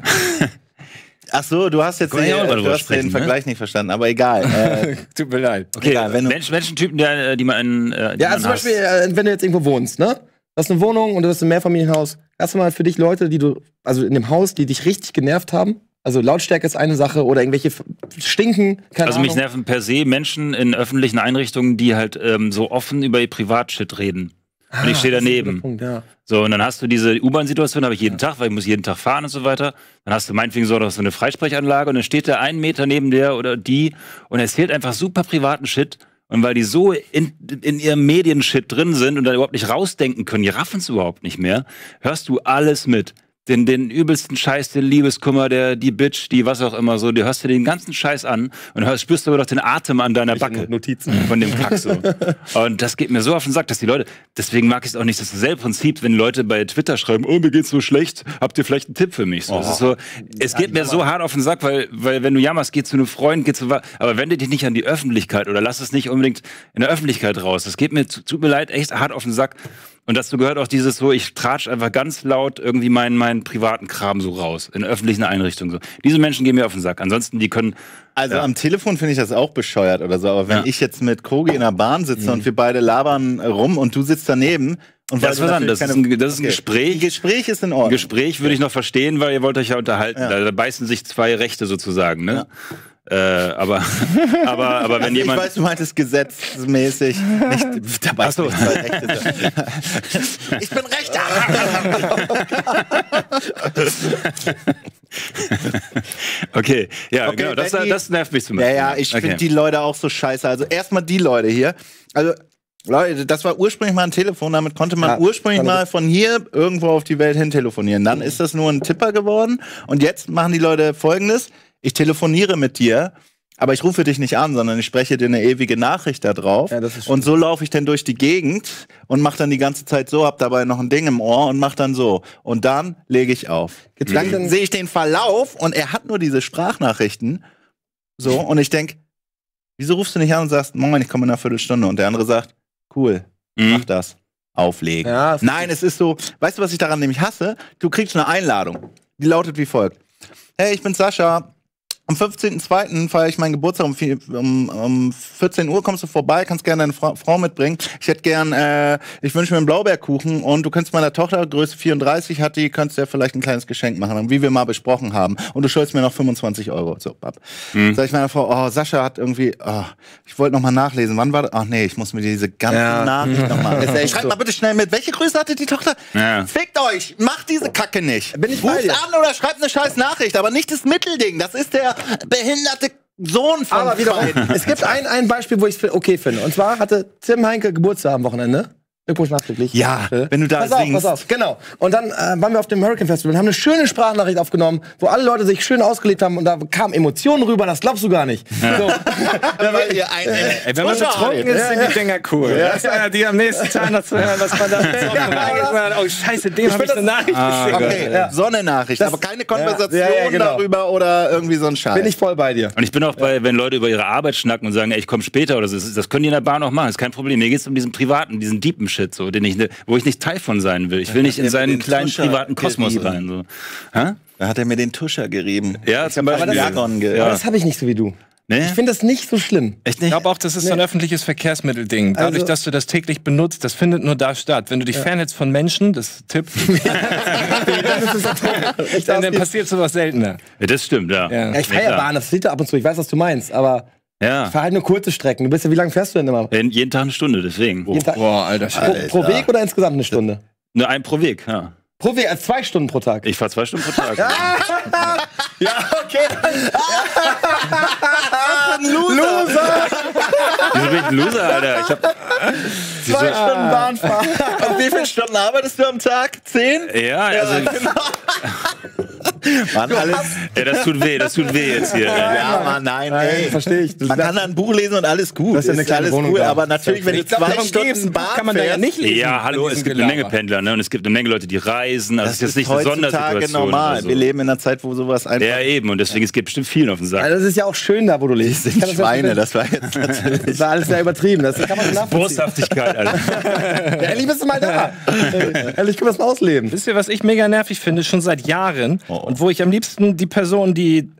Ach so, du hast jetzt Können wir den, auch mal du drüber hast sprechen, den ne? Vergleich nicht verstanden, aber egal. Äh, Tut mir leid. Okay, Egal, wenn du- Mensch, Menschentypen, der, die man in, äh, die Ja, also man zum Beispiel, äh, wenn du jetzt irgendwo wohnst, ne? Du hast eine Wohnung und du hast ein Mehrfamilienhaus. Hast du mal für dich Leute, die du, also in dem Haus, die dich richtig genervt haben? Also Lautstärke ist eine Sache oder irgendwelche f- stinken, keine Also Ahnung. mich nerven per se Menschen in öffentlichen Einrichtungen, die halt ähm, so offen über ihr Privatshit reden. Und ich stehe Ah, das ist ein guter daneben. Punkt, ja. So, und dann hast du diese U-Bahn-Situation, habe ich jeden Tag, weil ich muss jeden Tag fahren und so weiter. Dann hast du meinetwegen so noch so eine Freisprechanlage und dann steht der einen Meter neben der oder die und erzählt einfach super privaten Shit. Und weil die so in, in ihrem Medienshit drin sind und da überhaupt nicht rausdenken können, die raffen es überhaupt nicht mehr, hörst du alles mit. Den, den übelsten Scheiß, den Liebeskummer, der, die Bitch, die was auch immer so, du hörst dir den ganzen Scheiß an und hörst, spürst aber doch den Atem an deiner Backe. Notizen. Von dem Kack so. Und das geht mir so auf den Sack, dass die Leute, deswegen mag ich es auch nicht, das selbe Prinzip, wenn Leute bei Twitter schreiben, oh, mir geht's so schlecht, habt ihr vielleicht einen Tipp für mich? So, das ist so, es geht mir so hart auf den Sack, weil, weil wenn du jammerst, geh zu einem Freund, geh zu, aber wende dich nicht an die Öffentlichkeit oder lass es nicht unbedingt in der Öffentlichkeit raus. Das geht mir, tut mir leid, echt hart auf den Sack. Und dazu gehört auch dieses so, ich tratsch einfach ganz laut irgendwie meinen, meinen privaten Kram so raus, in öffentlichen Einrichtungen so. Diese Menschen gehen mir auf den Sack. Ansonsten, die können, Also Ja. am Telefon finde ich das auch bescheuert oder so, aber wenn Ja. ich jetzt mit Krogi in der Bahn sitze und wir beide labern rum und du sitzt daneben und das, weil was du an, das, ist natürlich ein, das ist ein Okay. Gespräch. Ein Gespräch ist in Ein Ordnung. Gespräch würde ich noch verstehen, weil ihr wollt euch ja unterhalten. Ja. Da, da beißen sich zwei Rechte sozusagen, ne? Äh, aber, aber, aber wenn Also jemand. ich weiß, du meintest gesetzmäßig nicht dabei. Ach so. nicht zwei Rechte. Ich bin Rechter. Okay, ja, Okay, genau, das, wenn die- das nervt mich zum Ja, Beispiel. ja, ich Okay. finde die Leute auch so scheiße. Also erstmal die Leute hier. Also Leute, das war ursprünglich mal ein Telefon, damit konnte man Ja, ursprünglich kann mal von hier irgendwo auf die Welt hin telefonieren. Dann ist das nur ein Tipper geworden und jetzt machen die Leute Folgendes: Ich telefoniere mit dir, aber ich rufe dich nicht an, sondern ich spreche dir eine ewige Nachricht da drauf. Ja, das ist Und so laufe ich dann durch die Gegend und mache dann die ganze Zeit so, hab dabei noch ein Ding im Ohr und mach dann so. Und dann lege ich auf. Gibt's Dann denn- sehe ich den Verlauf und er hat nur diese Sprachnachrichten. So, und ich denk, wieso rufst du nicht an und sagst, moin, ich komme in einer Viertelstunde? Und der andere sagt, cool, Mhm. mach das. Auflegen. Ja, das- Nein, es ist so, weißt du, was ich daran nämlich hasse? Du kriegst eine Einladung. Die lautet wie folgt. Hey, ich bin Sascha. Am fünfzehnten zweiten feiere ich meinen Geburtstag um, vier- um, um vierzehn Uhr. Kommst du vorbei, kannst gerne deine Fra Frau mitbringen. Ich hätte gern, äh, ich wünsche mir einen Blaubeerkuchen und du könntest meiner Tochter, Größe vierunddreißig hat die, könntest ja vielleicht ein kleines Geschenk machen, wie wir mal besprochen haben. Und du schuldest mir noch fünfundzwanzig Euro. So, papp. Mhm. Sag ich meiner Frau, oh, Sascha hat irgendwie, oh, ich wollte noch mal nachlesen. Wann war das? Ach nee, ich muss mir diese ganze Ja. Nachricht noch mal. Ist echt Schreibt so. mal bitte schnell mit. Welche Größe hatte die Tochter? Ja. Fickt euch! Macht diese Kacke nicht! Bin ich bei Ruft dir. an oder schreibt eine scheiß Nachricht, aber nicht das Mittelding. Das ist der behinderte Sohn von Aber wiederum, beiden. es gibt ein, ein Beispiel, wo ich es okay finde. Und zwar hatte Tim Heinke Geburtstag am Wochenende. Glückwunsch nachträglich. Ja, wenn du da pass auf, singst. pass auf, genau. Und dann äh, waren wir auf dem Hurricane Festival und haben eine schöne Sprachnachricht aufgenommen, wo alle Leute sich schön ausgelebt haben und da kamen Emotionen rüber, das glaubst du gar nicht. Ja. So. Da war ihr ein, Ey, wenn man betrunken ist, sind die Dinger cool. Ja. Das war die am nächsten Tag noch zu hören, was man da ja, oh scheiße, dem habe ich eine Nachricht ah, geschickt. Okay, ja. So eine Nachricht, das, aber keine Konversation ja, ja, genau. darüber oder irgendwie so ein Scheiß. Bin ich voll bei dir. Und ich bin auch bei, wenn Leute über ihre Arbeit schnacken und sagen, ey, ich komme später oder so, das, das können die in der Bahn auch machen, das ist kein Problem. Mir geht es um diesen privaten, diesen deepen Shit, so, den ich, wo ich nicht Teil von sein will. Ich will nicht in seinen kleinen Tuscher privaten Kosmos gerieben. rein. So. Hä? Da hat er mir den Tuscher gerieben. Ja, zum Beispiel. das- Jargon ge- Aber das habe ich nicht so wie du. Nee? Ich finde das nicht so schlimm. Echt Ich nicht? glaube auch, das ist so ein öffentliches Verkehrsmittelding. Dadurch, Also- dass du das täglich benutzt, das findet nur da statt. Wenn du dich fernhältst von Menschen, das ist Tipp, dann, dann passiert sowas seltener. Ja, das stimmt, ja. Ja. Ja, ich fahre ja klar. Bahn, das sieht da ab und zu. Ich weiß, was du meinst, aber Ja. ich fahre halt nur kurze Strecken. Du bist ja, wie lange fährst du denn immer? Ja, jeden Tag eine Stunde, deswegen. Jeden Tag, Boah, alter pro, Scheiße. pro Weg oder insgesamt eine Stunde? Nur ein pro Weg, ja. Pro Weg, also zwei Stunden pro Tag. Ich fahre zwei Stunden pro Tag. Ja, okay. Loser! Wieso bin ich ein Loser, Alter? Ich hab, Zwei Stunden Bahn fahren. Und wie viele Stunden arbeitest du am Tag? Zehn? ja, also, Mann, alles. ja, das tut weh, das tut weh jetzt hier. Ja. Ja, Mann, nein, ey. Verstehe ich. Man kann da ein Buch lesen und alles gut. Das ist ja eine kleine alles Wohnung cool, da. aber natürlich, wenn du Ich glaub, zwei darum Stunden geht's. Bahn kann man da ja fährst, nicht lesen. Ja, hallo, in es diesem gibt eine Gelaber. Menge Pendler, ne? Und es gibt eine Menge Leute, die reisen. Also das es ist ist nicht eine heutzutage Sondersituation. normal. oder so. Wir leben in einer Zeit, wo sowas einfach... Ja, eben. Und deswegen, es geht bestimmt vielen auf den Sack. Also das ist ja auch schön da, wo du lebst. Ich sind kann das Schweine, verstehen. das war jetzt natürlich... Das war alles sehr übertrieben. Das kann man schon nachvollziehen. Boshaftigkeit, Alter. Ja, endlich bist du mal da. Endlich können wir es mal ausleben. Wisst ihr, was ich mega nervig finde, schon seit Jahren Oh. und wo ich am liebsten die Person, die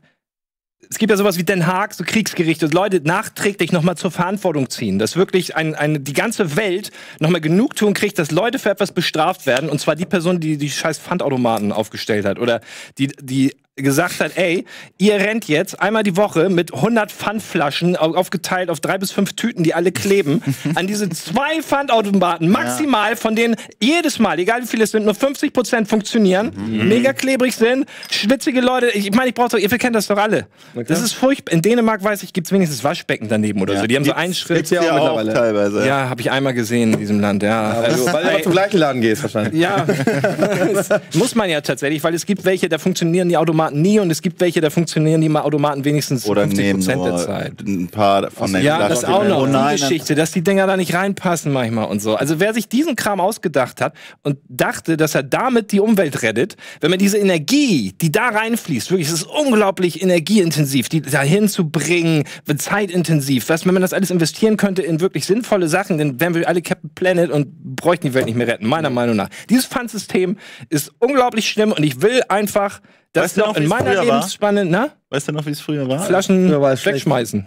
es gibt ja sowas wie Den Haag, so Kriegsgerichte, Leute nachträglich nochmal zur Verantwortung ziehen, dass wirklich ein, ein, die ganze Welt nochmal Genugtuung kriegt, dass Leute für etwas bestraft werden, und zwar die Person, die die scheiß Pfandautomaten aufgestellt hat oder die, die gesagt hat, ey, ihr rennt jetzt einmal die Woche mit hundert Pfandflaschen au- aufgeteilt auf drei bis fünf Tüten, die alle kleben, an diese zwei Pfandautomaten maximal, von denen jedes Mal, egal wie viele es sind, nur fünfzig Prozent funktionieren, mega klebrig sind, schwitzige Leute. Ich meine, ich brauche doch, ihr kennt das doch alle. Das ist furchtbar. In Dänemark, weiß ich, gibt es wenigstens Waschbecken daneben oder so. Die haben so einen Schritt. Gibt's ja auch teilweise. Ja, habe ich einmal gesehen in diesem Land, ja. Also, Weil du immer zum gleichen Laden gehst wahrscheinlich. ja, das muss man ja tatsächlich, weil es gibt welche, da funktionieren die Automaten nie, und es gibt welche, da funktionieren die Automaten wenigstens Oder fünfzig nehmen Prozent der nur Zeit. ein paar von den Ja, das Flaschen. auch noch. Oh nein, die Geschichte, dass die Dinger da nicht reinpassen manchmal und so. Also wer sich diesen Kram ausgedacht hat und dachte, dass er damit die Umwelt rettet, wenn man diese Energie, die da reinfließt, wirklich, es ist unglaublich energieintensiv, die dahin zu bringen, zeitintensiv. Was, wenn man das alles investieren könnte in wirklich sinnvolle Sachen, dann wären wir alle Captain Planet und bräuchten die Welt nicht mehr retten, meiner Meinung nach. Dieses Pfandsystem ist unglaublich schlimm, und ich will einfach, dass Weißt du noch noch, in wie es meiner früher war? Lebensspanne, na, Weißt du noch, wie es früher war? Flaschen Früher war es schlecht. wegschmeißen.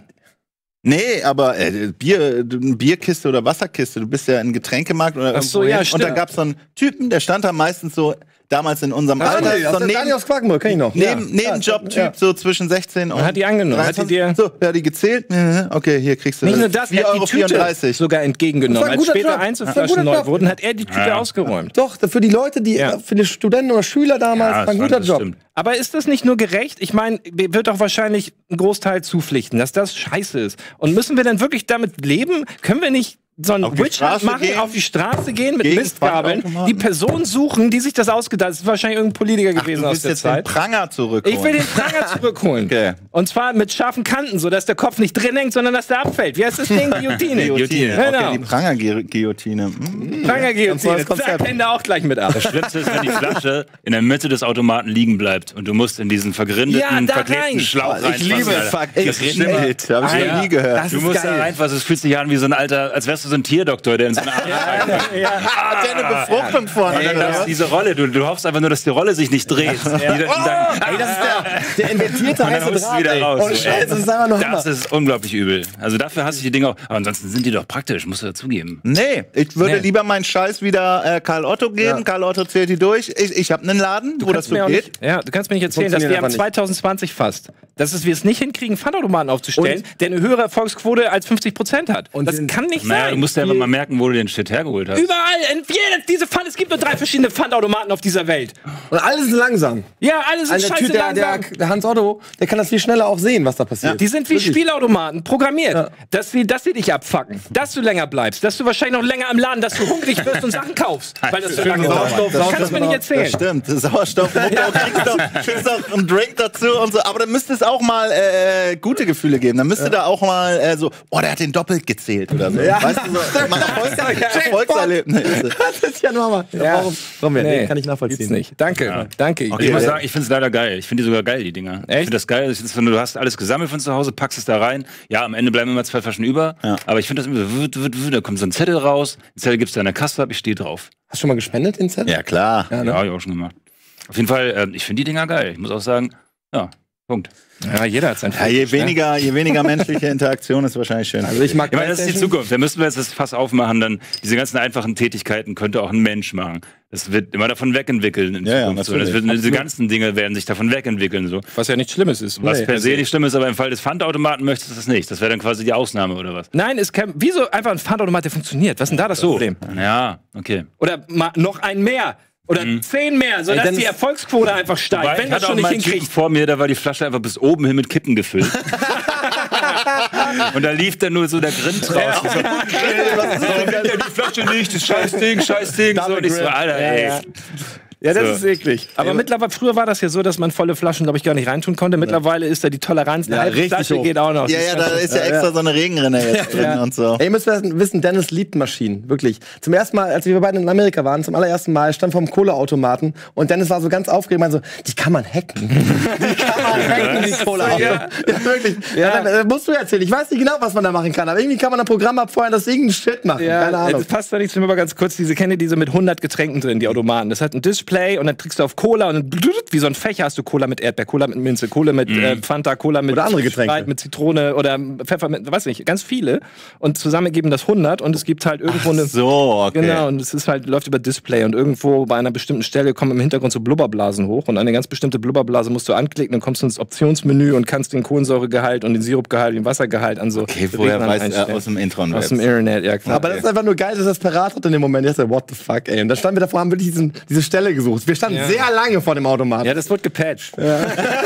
Nee, aber äh, Bier, eine Bierkiste oder Wasserkiste, du bist ja in Getränkemarkt oder Ach so, irgendwo ja, hin. Und da stimmt. gab's so einen Typen, der stand da meistens so, damals in unserem Ah, Alter, nee, so aus der neben, Dani aus Quakenburg, kenn ich noch. neben, Ja. Nebenjob-Typ, Ja. so zwischen sechzehn und hat die angenommen, hat die dir- So, ja, die gezählt. Mhm, okay, hier kriegst du Nicht nur das, er vier hat Euro die Tüte vierunddreißig. sogar entgegengenommen. Das war ein Als guter später Job. Einzelflaschen Das war ein guter neu Job. wurden, hat er die Tüte Ja. ausgeräumt. Doch, für die Leute, die, Ja. für die Studenten oder Schüler damals, Ja, war ein das guter das Job. stimmt. Aber ist das nicht nur gerecht? Ich meine, wird doch wahrscheinlich ein Großteil zupflichten, dass das scheiße ist. Und müssen wir dann wirklich damit leben? Können wir nicht so einen Auf die Witch Hunt Straße machen, gehen? auf die Straße gehen mit Gegen Mistgabeln, Pfandautomaten? die Person suchen, die sich das ausgedacht hat? Das ist wahrscheinlich irgendein Politiker Ach, gewesen du aus willst der jetzt den Zeit. Pranger zurückholen. Ich will den Pranger zurückholen. Okay. Und zwar mit scharfen Kanten, sodass der Kopf nicht drin hängt, sondern dass der abfällt. Wie heißt das Ding? Guillotine. Guillotine. Genau. Okay, die Pranger-Guillotine. Hm. Pranger-Guillotine. Das Konzept. Zack, Hände auch gleich mit ab. Das Schlimmste ist, wenn die Flasche in der Mitte des Automaten liegen bleibt und du musst in diesen vergrindeten, Ja, da verklebten rein. Schlauch Ich liebe reinfassen, Alter. Vergrindelt. Hab ich Ah, noch ja. nie gehört. Das Du ist musst da geil. reinfassen, es fühlt sich an wie so ein alter, als wärst du so ein Tierdoktor, der in so eine Art Hat der eine Befruchtung vorne? Ey, oder das, was? diese Rolle, du, du hoffst einfach nur, dass die Rolle sich nicht dreht. Die, dann, Ey, das ist der, der inventierte und dann heiße holst du Draht, wieder ey. raus. Ohne so, Scheiß, ey. das ist einfach nur Hammer. Das ist unglaublich übel. Also dafür hasse ich die Dinge auch. Aber ansonsten sind die doch praktisch, musst du dazugeben. Nee, ich würde Nee. lieber meinen Scheiß wieder äh, Karl Otto geben. Ja. Karl Otto zählt die durch. Ich, ich habe einen Laden, wo das kannst so mir auch geht. nicht, ja, du kannst mir nicht erzählen, dass wir Funktioniert am einfach nicht. zwanzig zwanzig fast, dass es, wir es nicht hinkriegen, Pfandautomaten aufzustellen, der eine höhere Erfolgsquote als fünfzig Prozent hat. Und Das den- kann nicht Naja, sein. du musst ja einfach mal merken, wo du den Shit hergeholt hast. Überall, in jeder, diese Pfand, es gibt nur drei verschiedene Pfandautomaten auf dieser Welt. Und alles ist langsam. Ja, alles ist Also der scheiße Typ, der, der, langsam. der Hans Otto, der kann das viel schneller auch sehen, was da passiert. Die sind wie Wirklich. Spielautomaten, programmiert. Ja. Dass, sie, dass sie dich abfacken, dass du länger bleibst, dass du wahrscheinlich noch länger am Laden, dass du hungrig wirst und Sachen kaufst. Weil das so lange dauert. Sauerstoff, Das kannst du mir nicht Das erzählen. stimmt, Sauerstoff, ja. kriegst auch, kriegst auch einen Drink dazu und so. Aber dann müsste es auch mal äh, gute Gefühle geben. Dann müsste ja. da auch mal äh, so, oh, der hat den doppelt gezählt oder so. Ja. Weißt du, so, mal Erfolgserlebnisse. Das ist ja normal. Ja. Warum? Warum Nee, nee, kann ich nachvollziehen. Gibt's nicht. Danke, Ja. danke. Okay, ich muss sagen, ich finde es leider geil. Ich finde die sogar geil, die Dinger. Echt? Ich finde das geil. Das ist, du hast alles gesammelt von zu Hause, packst es da rein. Ja, am Ende bleiben immer zwei Flaschen über. Ja. Aber ich finde das immer so, wut, wut, wut, da kommt so ein Zettel raus. Den Zettel gibst du an der Kasse ab, ich stehe drauf. Hast du schon mal gespendet in Zettel? Ja, klar. Ja, Ja, ne? hab ich auch schon gemacht. Auf jeden Fall, äh, ich finde die Dinger geil. Ich muss auch sagen, ja, Punkt. Ja, jeder hat sein Ja, je Fetisch, ne? weniger, je weniger menschliche Interaktion ist wahrscheinlich schön. Also ich mag Ich meine, das ist die PlayStation. Zukunft. Da müssten wir jetzt das Fass aufmachen, dann diese ganzen einfachen Tätigkeiten könnte auch ein Mensch machen. Das wird immer davon wegentwickeln in Ja, ja, Zukunft. so. Das natürlich. wird, diese ganzen Dinge werden sich davon wegentwickeln. So. Was ja nichts Schlimmes ist. Was Nee, per se nicht schlimm ist, aber im Fall des Pfandautomaten möchtest du das nicht. Das wäre dann quasi die Ausnahme oder was? Nein, es kann, wieso einfach ein Pfandautomat, der funktioniert? Was ist denn da das Problem? Ja, okay. Oder mal noch ein mehr. Oder zehn mehr, sodass Ey, dann die ist- Erfolgsquote einfach steigt. Weil Wenn ich das hatte schon auch nicht mal einen Typen hinkriegt. vor mir, da war die Flasche einfach bis oben hin mit Kippen gefüllt. Und da lief dann nur so der Grind raus. So, die Flasche nicht, das scheiß Ding, scheiß Ding. So, und ich so, Alter, Ja, ey. ja. Ja, das So. ist eklig. Aber mittlerweile, früher war das ja so, dass man volle Flaschen, glaube ich, gar nicht reintun konnte. Mittlerweile ist da die Toleranz, eine Ja, halbe richtig Flasche hoch. geht auch noch. Ja, ja, da ist ja extra so eine Regenrinne jetzt drin und so. Ey, ihr müsst wissen, Dennis liebt Maschinen, wirklich. Zum ersten Mal, als wir beide in Amerika waren, zum allerersten Mal, stand vor dem Kohleautomaten und Dennis war so ganz aufgeregt, meinte so, die kann man hacken. Die kann man hacken, die Kohleautomaten. Ja, wirklich. Ja. Dann, äh, musst du erzählen. Ich weiß nicht genau, was man da machen kann, aber irgendwie kann man ein Programm abfeuern, das irgendeinen Shit macht. Ja, Keine Ahnung. das passt da nicht zu mir, aber ganz kurz, diese kenne diese mit hundert Getränken drin, die Automaten. Das hat ein Display und dann kriegst du auf Cola und dann blutut, wie so ein Fächer hast du Cola mit Erdbeer, Cola mit Minze, Cola mit äh, Fanta, Cola mit Oder andere Getränke. Sprite, mit Zitrone oder Pfeffer mit, weiß nicht, ganz viele. Und zusammen geben das hundert und es gibt halt irgendwo eine... So, okay. Genau, und es ist halt, läuft über Display und irgendwo bei einer bestimmten Stelle kommen im Hintergrund so Blubberblasen hoch und eine ganz bestimmte Blubberblase musst du anklicken, dann kommst du ins Optionsmenü und kannst den Kohlensäuregehalt und den Sirupgehalt, den Wassergehalt an so Okay, woher Reglern weiß er einstellen. aus dem Intron? Aus dem Internet, ja klar. Aber das ist einfach nur geil, dass das parat hat in dem Moment. Ich dachte, what the fuck, ey. Und dann standen wir davor, haben wirklich diesen, diese Stelle gesucht. Wir standen Ja. sehr lange vor dem Automaten. Ja, das wird gepatcht. Ja.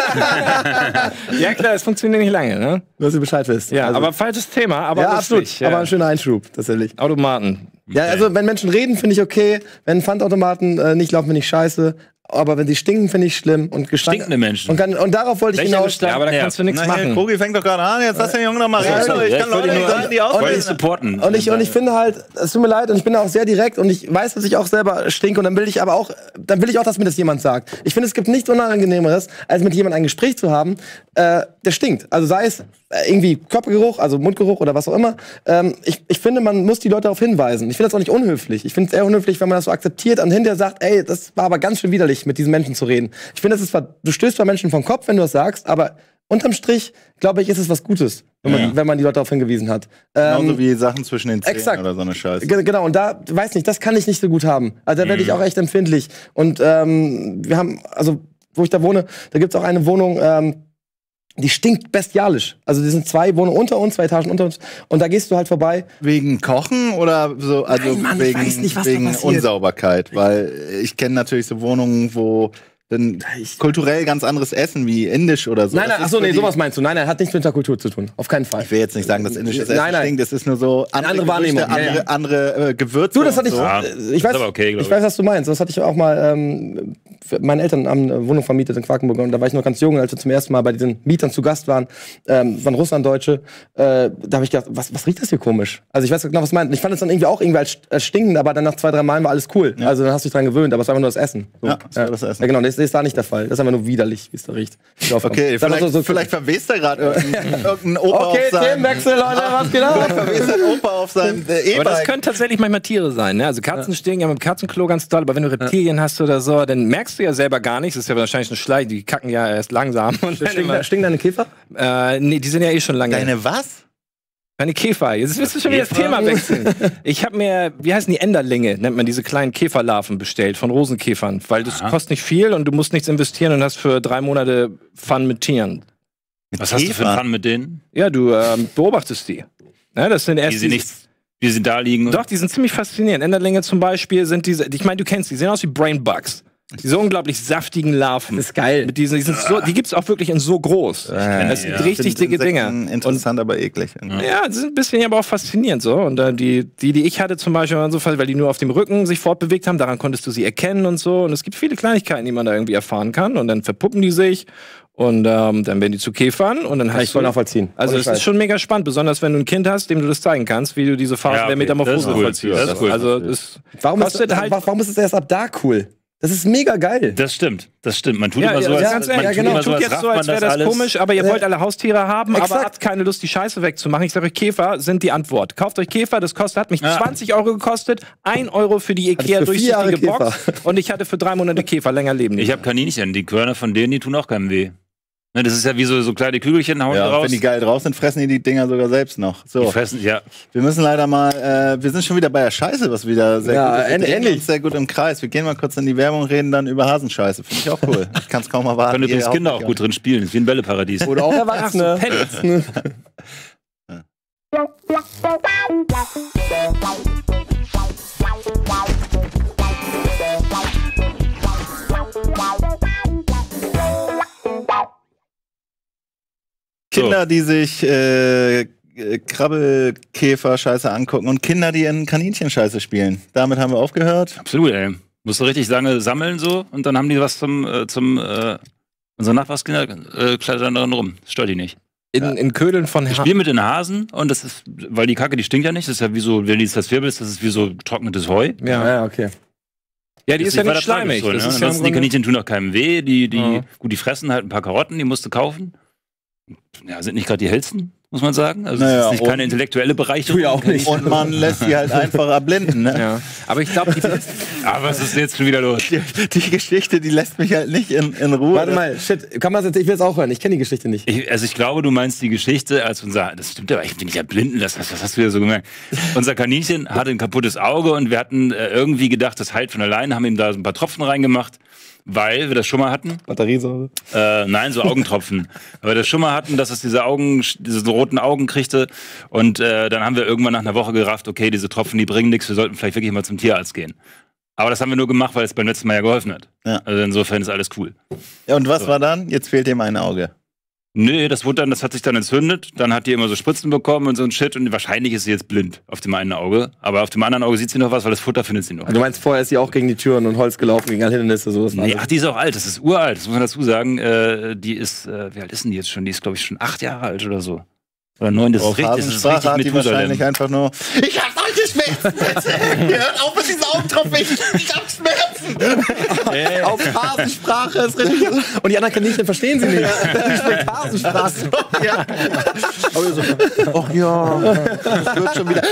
Ja klar, es funktioniert nicht lange, ne? Nur, dass ihr Bescheid wisst. Ja, Also- aber falsches Thema, aber ja, lustig, absolut. ja. Aber ein schöner Einschub, tatsächlich. Automaten. Ja, also wenn Menschen reden, finde ich okay. Wenn Pfandautomaten äh, nicht laufen, finde ich scheiße. Aber wenn sie stinken, finde ich schlimm. Und Gestank Stinkende Menschen. Und, kann, und darauf wollte ich Welcher hinaus. Gestank? Ja, aber da Ja. kannst du nichts Na, hier, machen. Kogi fängt doch gerade an, jetzt lass den Jungen noch mal reden. Ja, ich ja, kann ich wollte Leute nur- nicht sagen, die Wollte ausreden. ich supporten. Und ich, und ich finde halt, es tut mir leid, und ich bin da auch sehr direkt und ich weiß, dass ich auch selber stinke und dann will ich aber auch, dann will ich auch, dass mir das jemand sagt. Ich finde, es gibt nichts Unangenehmeres, als mit jemandem ein Gespräch zu haben, äh, der stinkt. Also sei es äh, irgendwie Körpergeruch, also Mundgeruch oder was auch immer. Ähm, ich, ich finde, man muss die Leute darauf hinweisen. Ich finde das auch nicht unhöflich. Ich finde es eher unhöflich, wenn man das so akzeptiert und hinterher sagt, ey, das war aber ganz schön widerlich, mit diesen Menschen zu reden. Ich finde, das ist, du stößt bei Menschen vom Kopf, wenn du das sagst, aber unterm Strich, glaube ich, ist es was Gutes, wenn man, Ja. wenn man die Leute darauf hingewiesen hat. Ähm, Genauso wie Sachen zwischen den Zähnen exakt. oder so eine Scheiße. Ge- Genau, und da, weiß nicht, das kann ich nicht so gut haben. Also da werde ich auch echt empfindlich. Und ähm, wir haben, also wo ich da wohne, da gibt's auch eine Wohnung, ähm, die stinkt bestialisch. Also die sind zwei Wohnungen unter uns, zwei Etagen unter uns. Und da gehst du halt vorbei. Wegen Kochen oder so, also Nein, Mann, ich wegen, weiß nicht, was da wegen passiert. Unsauberkeit? Weil ich kenne natürlich so Wohnungen, wo dann kulturell ganz anderes Essen wie indisch oder so. Nein, nein, Das ist achso, für nee, die- sowas meinst du. Nein, nein, hat nichts mit der Kultur zu tun. Auf keinen Fall. Ich will jetzt nicht sagen, dass indisches Essen Nein, nein. stinkt, das ist nur so andere, andere Gerüchte, Wahrnehmung, ja, andere, ja. andere äh, Gewürze. Du, das hatte ich. und so. Ja, äh, ich weiß, ist aber okay, glaub ich weiß, was du meinst. Das hatte ich auch mal. Ähm, für meine Eltern haben eine Wohnung vermietet in Quakenburg und da war ich noch ganz jung, als wir zum ersten Mal bei diesen Mietern zu Gast waren, ähm, waren Russlanddeutsche. Äh, da habe ich gedacht, was, was riecht das hier komisch? Also ich weiß genau, was du meinst. Ich fand es dann irgendwie auch irgendwie als, als stinkend, aber dann nach zwei, drei Malen war alles cool. Also dann hast du dich dran gewöhnt, aber es war einfach nur das Essen. So. Ja, es war das Essen. Ja, genau, das, das ist da nicht der Fall. Das ist einfach nur widerlich, wie es da riecht. Okay, Das war vielleicht, so- so- vielleicht verwest er gerade irgendein, irgendein Opa Okay, auf sein... Themenwechsel, Leute, was genau? Vielleicht verwest ein Opa auf sein äh, Aber das E-Bike. können tatsächlich manchmal Tiere sein. Ne? Also Katzen stehen ja mit dem Katzenklo ganz toll, aber wenn du Reptilien hast oder so, dann merkst du ja selber gar nichts. Das ist ja wahrscheinlich ein Schleich, die kacken ja erst langsam. Und dann Stinken, immer, stinken deine Käfer? äh, nee, die sind ja eh schon lange. Deine was? Meine Käfer. Jetzt willst du schon wieder das Thema wechseln. Ich habe mir, wie heißen die Enderlinge, nennt man diese kleinen Käferlarven bestellt von Rosenkäfern, weil das kostet nicht viel und du musst nichts investieren und hast für drei Monate Fun mit Tieren. Was hast du für einen Fun mit denen? Ja, du ähm, beobachtest die. Ja, das sind erst Die sie diese- nichts wie sie da liegen. Doch, die sind ziemlich faszinierend. Enderlinge zum Beispiel sind diese, ich meine, du kennst die, sehen aus wie Brainbugs. Diese unglaublich saftigen Larven. Das ist geil. Mit diesen, die sind so, die gibt's auch wirklich in so groß. Das sind ja. richtig dicke Dinger. Interessant, aber eklig. Ja, das ist ein bisschen aber auch faszinierend so. Und äh, die, die, die ich hatte zum Beispiel, waren so, weil die nur auf dem Rücken sich fortbewegt haben, daran konntest du sie erkennen und so. Und es gibt viele Kleinigkeiten, die man da irgendwie erfahren kann. Und dann verpuppen die sich und ähm, dann werden die zu Käfern und dann Kann hast ich voll du, nachvollziehen. also Ohne es Scheiß. ist schon mega spannend, besonders wenn du ein Kind hast, dem du das zeigen kannst, wie du diese Phase Ja, okay. der Metamorphose Das ist cool. vollziehst. Das ist cool. Also es Warum ist, kostet halt. warum ist es erst ab da cool? Das ist mega geil. Das stimmt, das stimmt. Man tut Ja, immer so, ja, als, ganz man ehrlich, tut genau. immer so, Tut als jetzt rafft so, als man wäre das das alles. komisch, aber ihr Ja. wollt alle Haustiere haben, Exakt. aber habt keine Lust, die Scheiße wegzumachen. Ich sage euch, Käfer sind die Antwort. Kauft euch Käfer, das kostet, hat mich Ja. zwanzig Euro gekostet, ein Euro für die Ikea für vier Jahre durchsichtige Box Käfer. und ich hatte für drei Monate Käfer, länger leben die. Ich habe Kaninchen, die Körner von denen, die tun auch keinem weh. Ne, das ist ja wie so, so kleine Kügelchen, hauen die Ja, und raus. wenn die geil drauf sind, fressen die die Dinger sogar selbst noch. Die So, fressen, ja. wir müssen leider mal, äh, wir sind schon wieder bei der Scheiße, was wieder sehr Ja, gut ist. Wir end- drehen endlich. uns sehr gut im Kreis. Wir gehen mal kurz in die Werbung und reden dann über Hasenscheiße. Finde ich auch cool. Ich kann es kaum erwarten. Können übrigens Ihr Kinder auch haut- gut drin spielen. Ist wie ein Bälleparadies. Oder auch Erwachsene. Pellets. Kinder, die sich äh, Krabbelkäfer-Scheiße angucken und Kinder, die in Kaninchen-Scheiße spielen. Damit haben wir aufgehört. Absolut, ey. Musst du richtig lange sammeln so und dann haben die was zum, äh, zum äh, unsere Nachbarskinder äh, klettern daran rum. Das stört die nicht. In, in Ködeln von Ich Ha- spiele mit den Hasen und das ist, weil die Kacke, die stinkt ja nicht. Das ist ja wie so, wenn die das Wirbel ist, das ist wie so trocknetes Heu. Ja. Ja, okay. ja, die ist ja weiter nicht schleimig. tragisch so, ne? Das ist ja im Ansonsten, die Grunde- Kaninchen tun auch keinem weh. Die, die, Ja. gut, die fressen halt ein paar Karotten, die musst du kaufen. Ja, sind nicht gerade die hellsten, muss man sagen. Also Naja, es ist nicht und- keine intellektuelle Bereicherung. Tu ja auch nicht. Und man lässt sie halt einfach erblinden. Ne? Ja. Aber ich glaube, die Aber was ist jetzt schon wieder los? Die, die Geschichte, die lässt mich halt nicht in, in Ruhe. Warte mal, shit, kann man das jetzt, ich will es auch hören, ich kenne die Geschichte nicht. Ich, also ich glaube, du meinst die Geschichte, als unser, das stimmt aber, ich bin nicht erblinden, das, das hast du ja so gemerkt. Unser Kaninchen hatte ein kaputtes Auge und wir hatten äh, irgendwie gedacht, das heilt von alleine, haben ihm da so ein paar Tropfen reingemacht, weil wir das schon mal hatten. Batteriesäure. Äh, nein, so Augentropfen. Weil wir das schon mal hatten, dass es diese Augen, diese roten Augen kriegte. Und äh, dann haben wir irgendwann nach einer Woche gerafft, okay, diese Tropfen, die bringen nichts, wir sollten vielleicht wirklich mal zum Tierarzt gehen. Aber das haben wir nur gemacht, weil es beim letzten Mal ja geholfen hat. Ja. Also insofern ist alles cool. Ja, und was war dann? Jetzt fehlt ihm ein Auge. Nee, das wurde dann, das hat sich dann entzündet. Dann hat die immer so Spritzen bekommen und so ein Shit. Und wahrscheinlich ist sie jetzt blind auf dem einen Auge. Aber auf dem anderen Auge sieht sie noch was, weil das Futter findet sie noch. Also du meinst, vorher ist sie auch gegen die Türen und Holz gelaufen, gegen alle Hindernisse, so ist Nee, ach, die ist auch alt. Das ist uralt. Das muss man dazu sagen. Äh, die ist, äh, wie alt ist denn die jetzt schon? Die ist, glaube ich, schon acht Jahre alt oder so. Oder neun. Das ist Auf richtig, das ist Hasensprache richtig hat die wahrscheinlich Methusalem. einfach nur ich hab solche Schmerzen, bitte! Ihr hört auf mit diesen Augentropfen, ich, ich hab Schmerzen! Auf Hasensprache ist richtig... Und die anderen Kaninchen verstehen sie nicht. Die spricht Hasensprache. Ja. Aber so, ach ja, das wird schon wieder...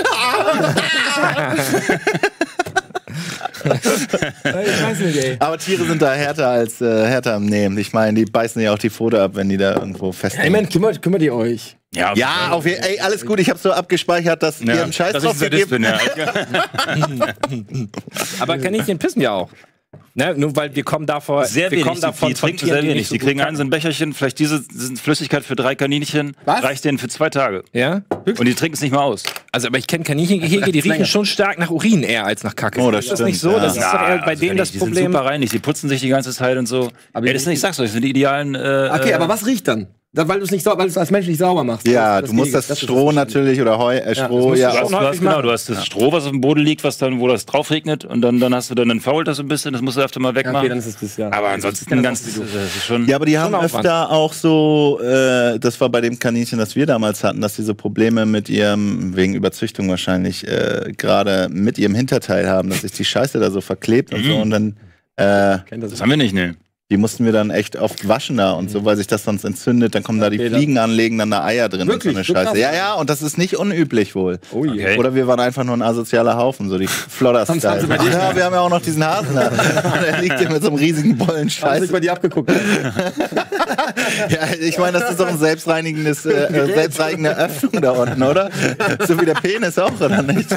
Ich weiß nicht, ey. Aber Tiere sind da härter als äh, härter am Nehmen. Ich meine, die beißen ja auch die Pfote ab, wenn die da irgendwo fest Ey, Mann, kümmert, kümmert ihr euch. Ja, Ja, auf jeden Fall. Ey, alles gut. Ich habe so abgespeichert, dass ihr einen Scheiß dass drauf ich Sadist gegeben bin, ja. aber Kaninchen pissen ja auch. Ne? Nur weil wir kommen davor. Sehr wir wenig. kommen Die, davon die von trinken Tieren, sehr die wenig. nicht so Die gut kriegen kacken. einen so ein Becherchen, vielleicht diese, diese Flüssigkeit für drei Kaninchen. Was? Reicht denen für zwei Tage. Ja? Und die trinken es nicht mal aus. Also, aber ich kenne Kaninchengehege, die riechen länger. schon stark nach Urin eher als nach Kacke. Oh, das ist das stimmt, nicht so? ja. Das ist doch eher bei also denen das die sind Problem. super reinig. Die putzen sich die ganze Zeit und so. Aber Ey, das die- sind, ich sag's euch, das sind die idealen. Äh, Okay, aber was riecht dann? Da, weil du es nicht sau- weil du es als Mensch nicht sauber machst. Ja, Das- du musst das das ist Stroh das natürlich oder Heu, äh, Stroh, musst du ja. Du hast, schon du hast, häufig genau, machen. du hast das Stroh, was auf dem Boden liegt, was dann, wo das drauf regnet und dann, dann hast du dann, dann fault das so ein bisschen, das musst du öfter mal Ja, wegmachen. okay, dann ist es das, ja. aber ansonsten ganz, das ist schon. Ja, aber die haben Aufwand. öfter auch so, äh, das war bei dem Kaninchen, das wir damals hatten, dass sie so Probleme mit ihrem, wegen Überzüchtung wahrscheinlich, äh, gerade mit ihrem Hinterteil haben, dass sich die Scheiße da so verklebt und so und dann, äh, Kennt das Das haben wir nicht, ne. die mussten wir dann echt oft waschen da und so, weil sich das sonst entzündet, dann kommen da die Okay, Fliegen an, legen dann da Eier drin Wirklich? und so So eine krass? Scheiße. Ja, ja, und das ist nicht unüblich wohl. Oh je. Okay. Oder wir waren einfach nur ein asozialer Haufen, so die Flodder-Style. Haben sie bei dir- Ja, wir haben ja auch noch diesen Hasen da. Der liegt hier mit so einem riesigen Bollen Haben Scheiße. sich bei dir abgeguckt. Ja, ich meine, das ist doch ein selbstreinigendes, äh, äh, selbstreinigende Öffnung da unten, oder? So wie der Penis auch, oder nicht?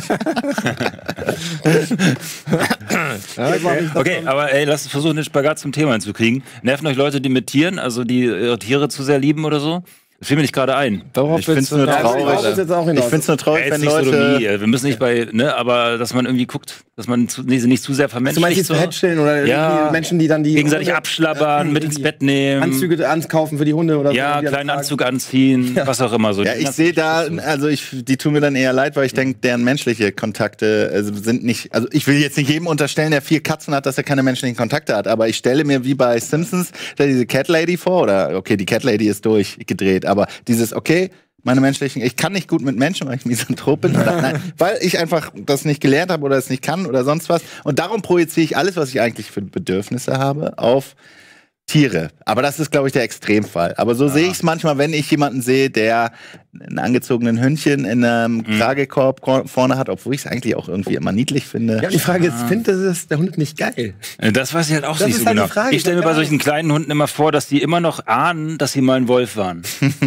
Okay, aber ey, lasst uns versuchen, den Spagat zum Thema hinzukriegen. Nerven euch Leute, die mit Tieren, also die ihre Tiere zu sehr lieben oder so? Das fiel mir nicht gerade ein. Ich finde es nur Ja, traurig. ich jetzt auch Ich hinaus. finde es nur traurig, Ey, wenn jetzt nicht Leute. Sodomie. Wir müssen nicht bei, ne, aber dass man irgendwie guckt, dass man zu, nee, sie nicht zu sehr Du meinst vermenschlicht. jetzt So. Verhätscheln oder Ja. irgendwie Menschen, die dann die Gegenseitig Hunde- abschlabbern, mit ins Bett nehmen. Anzüge ankaufen für die Hunde oder so. Ja, die dann kleinen tragen. Anzug anziehen, was auch immer. So. Ja, Die ich ganzen sehe da, Geschichten. also ich, die tun mir dann eher leid, weil ich denke, deren menschliche Kontakte also sind nicht, also ich will jetzt nicht jedem unterstellen, der vier Katzen hat, dass er keine menschlichen Kontakte hat, aber ich stelle mir wie bei Simpsons da diese Cat Lady vor, oder okay, die Cat Lady ist durchgedreht, aber dieses, okay, meine menschlichen, ich kann nicht gut mit Menschen, weil ich Misanthrop bin, oder, nein, weil ich einfach das nicht gelernt habe oder es nicht kann oder sonst was, und darum projiziere ich alles, was ich eigentlich für Bedürfnisse habe, auf Tiere. Aber das ist, glaube ich, der Extremfall. Aber so sehe ich es manchmal, wenn ich jemanden sehe, der einen angezogenen Hündchen in einem Tragekorb ko- vorne hat, obwohl ich es eigentlich auch irgendwie immer niedlich finde. Ja, und die Frage ist, findet das der Hund nicht geil? Das weiß ich halt auch Das nicht ist so halt die genau. Frage, Ich stelle mir ich hab bei solchen kleinen Hunden immer vor, dass die immer noch ahnen, dass sie mal ein Wolf waren.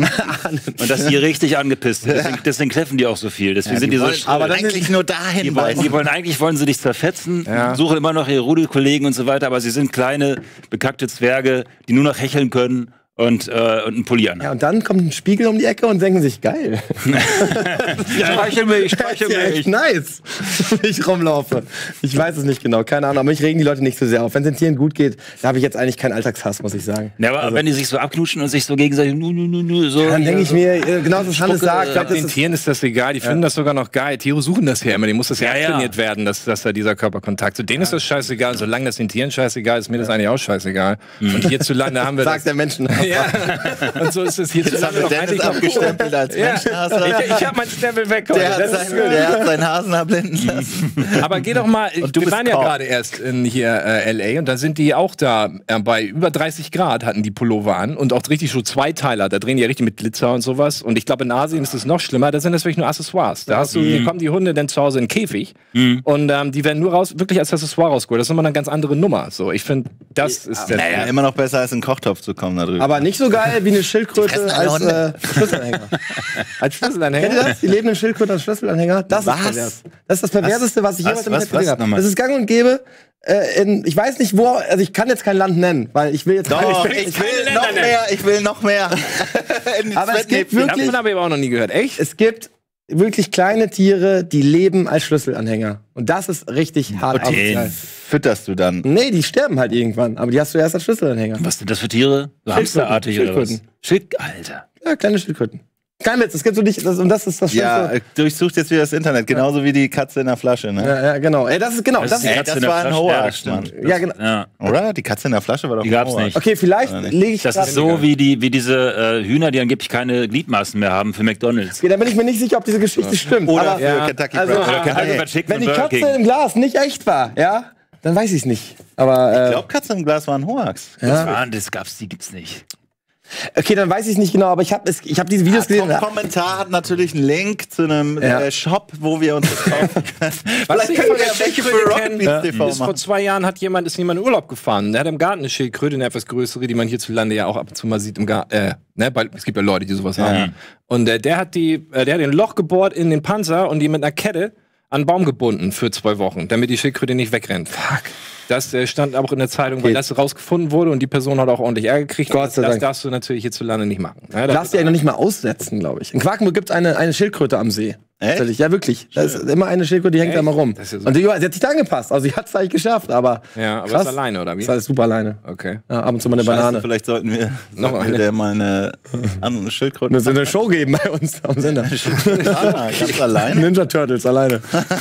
Und dass die richtig angepisst sind. Deswegen, deswegen kläffen die auch so viel. Deswegen sind die so wollen schrill. aber eigentlich nur dahin Die wollen, beißen. die wollen eigentlich wollen sie dich zerfetzen, suchen immer noch ihre Rudelkollegen und so weiter, aber sie sind kleine, bekackte Zwerge, die nur noch hecheln können und, äh, und einen Pulli Ja, anhaben. und dann kommt ein Spiegel um die Ecke und denken sich, geil. Streichel mich, streichel Ja, echt mich. nice, wenn ich rumlaufe. Ich weiß es nicht genau, keine Ahnung, aber mich regen die Leute nicht so sehr auf. Wenn es den Tieren gut geht, da habe ich jetzt eigentlich keinen Alltagshass, muss ich sagen. Ja, aber wenn die sich so abknutschen und sich so gegenseitig nu, nu, nu, nu, so. Dann denke ich so. mir, äh, genau was Hannes sagt, ich glaub, das Den ist, Tieren ist das egal, die finden das sogar noch geil. Tiere suchen das ja immer, die muss das ja, Ja, ja. trainiert werden, dass, dass da dieser Körperkontakt. So, denen ist das scheißegal, solange das den Tieren scheißegal ist, mir das eigentlich auch scheißegal. Und hierzulande haben wir sagt das. der Menschen. Ja. Und so ist es Jetzt haben hierzulande wir doch Dennis eigentlich noch abgestempelt als Ja. Menschenhasser. Ich, ich habe mein Stempel weg heute. Der hat, Das ist sein, gut. der hat seinen Hasen abblenden lassen. Aber geh doch mal, du wir bist waren ja Korb. gerade erst in hier äh, L A und dann sind die auch da äh, bei über dreißig Grad hatten die Pullover an und auch richtig so Zweiteiler, da drehen die ja richtig mit Glitzer und sowas und ich glaube in Asien ist es noch schlimmer, da sind das wirklich nur Accessoires. Da hast du, hier kommen die Hunde dann zu Hause in den Käfig und ähm, die werden nur raus, wirklich als Accessoire rausgeholt. Das ist nochmal eine ganz andere Nummer. So, ich finde, das ist der Naja, immer noch besser als in den Kochtopf zu kommen da drüben. Aber nicht so geil wie eine Die Schildkröte fressen alle als Hunde. äh, Schlüsselanhänger. als Schlüsselanhänger. Kennt ihr das? Die lebenden Schildkröten als Schlüsselanhänger? Das Was? ist pervers. Das ist das Perverseste, was ich Was? jemals im Was? Internet gesehen Was? habe. Nochmal. Das ist gang und gäbe. Äh, in, ich weiß nicht wo, also ich kann jetzt kein Land nennen, weil ich will jetzt Doch, ich, ich will noch mehr, ich will noch mehr. In die Aber es gibt Fettnäpfchen. wirklich- Davon habe ich aber auch noch nie gehört. Echt? es gibt wirklich kleine Tiere, die leben als Schlüsselanhänger. Und das ist richtig hart Den asozial. fütterst du dann. Nee, die sterben halt irgendwann, aber die hast du erst als Schlüsselanhänger. Was sind das für Tiere? So Hamsterartig oder was? Schildkröten. Schild, Alter. Ja, kleine Schildkröten. Kein Witz, es gibt so nicht, das, und das ist das Ja, Schlimmste. äh, durchsucht jetzt wieder das Internet, genauso wie die Katze in der Flasche, ne? Ja, ja, genau. Ey, das ist genau. Das Das ist ist, die Ey, Katze das in der war ein Flasche. Hoax, Ja, das stimmt. Mann. ja, genau. Ja. Oder? Die Katze in der Flasche war doch Die ein gab's Hoax. nicht. Okay, vielleicht Oder nicht? lege ich Das grad- ist so wie, die, wie diese äh, Hühner, die angeblich keine Gliedmaßen mehr haben für McDonalds. Okay, da bin ich mir nicht sicher, ob diese Geschichte stimmt. Oder aber für ja, Kentucky also- Fried Oder Chicken. Kentucky Hey, Fried Chicken wenn die und Burger Katze King. im Glas nicht echt war, ja, dann weiß ich es nicht. Aber Ich äh, glaube, Katze im Glas war ein Hoax. Das, ja. waren, das gab's, die gibt's nicht. okay, dann weiß ich nicht genau. Aber ich habe ich hab diese Videos gesehen. Vom Kommentar hat natürlich einen Link zu einem Ja. äh, Shop, wo wir uns das kaufen können. Was Vielleicht ich können wir von der ja welche für Schildkröte Rocket kenne, Beans T V ist vor machen. zwei Jahren hat jemand, ist jemand in Urlaub gefahren. Der hat im Garten eine Schildkröte, eine etwas größere, die man hierzulande ja auch ab und zu mal sieht im Garten. Äh, ne, weil es gibt ja Leute, die sowas haben. Und äh, der hat die, äh, der hat ein Loch gebohrt in den Panzer und die mit einer Kette an einen Baum gebunden für zwei Wochen, damit die Schildkröte nicht wegrennt. Fuck. Das äh, stand auch in der Zeitung, weil Okay. das rausgefunden wurde und die Person hat auch ordentlich Ärger gekriegt. Gott sei das Dank. darfst du natürlich hierzulande nicht machen. Ja, das Darfst du ja noch nicht mal aussetzen, glaube ich. In Quakenburg gibt es eine, eine Schildkröte am See. Echt? Tatsächlich. Ja, wirklich. Da ist immer eine Schildkröte, die hängt Echt? da mal rum. Das ist ja so. Und die, sie hat sich da angepasst. Also, sie hat es eigentlich geschafft, aber. ja, aber krass. ist alleine, oder wie? Ist alles super alleine. Okay. Ja, ab und zu mal eine Scheiße, Banane. vielleicht sollten wir, Noch sollten eine. wir der mal eine andere Schildkröte. Es wird eine Show geben bei uns am Sender. Ah, ganz alleine. Ninja Turtles alleine.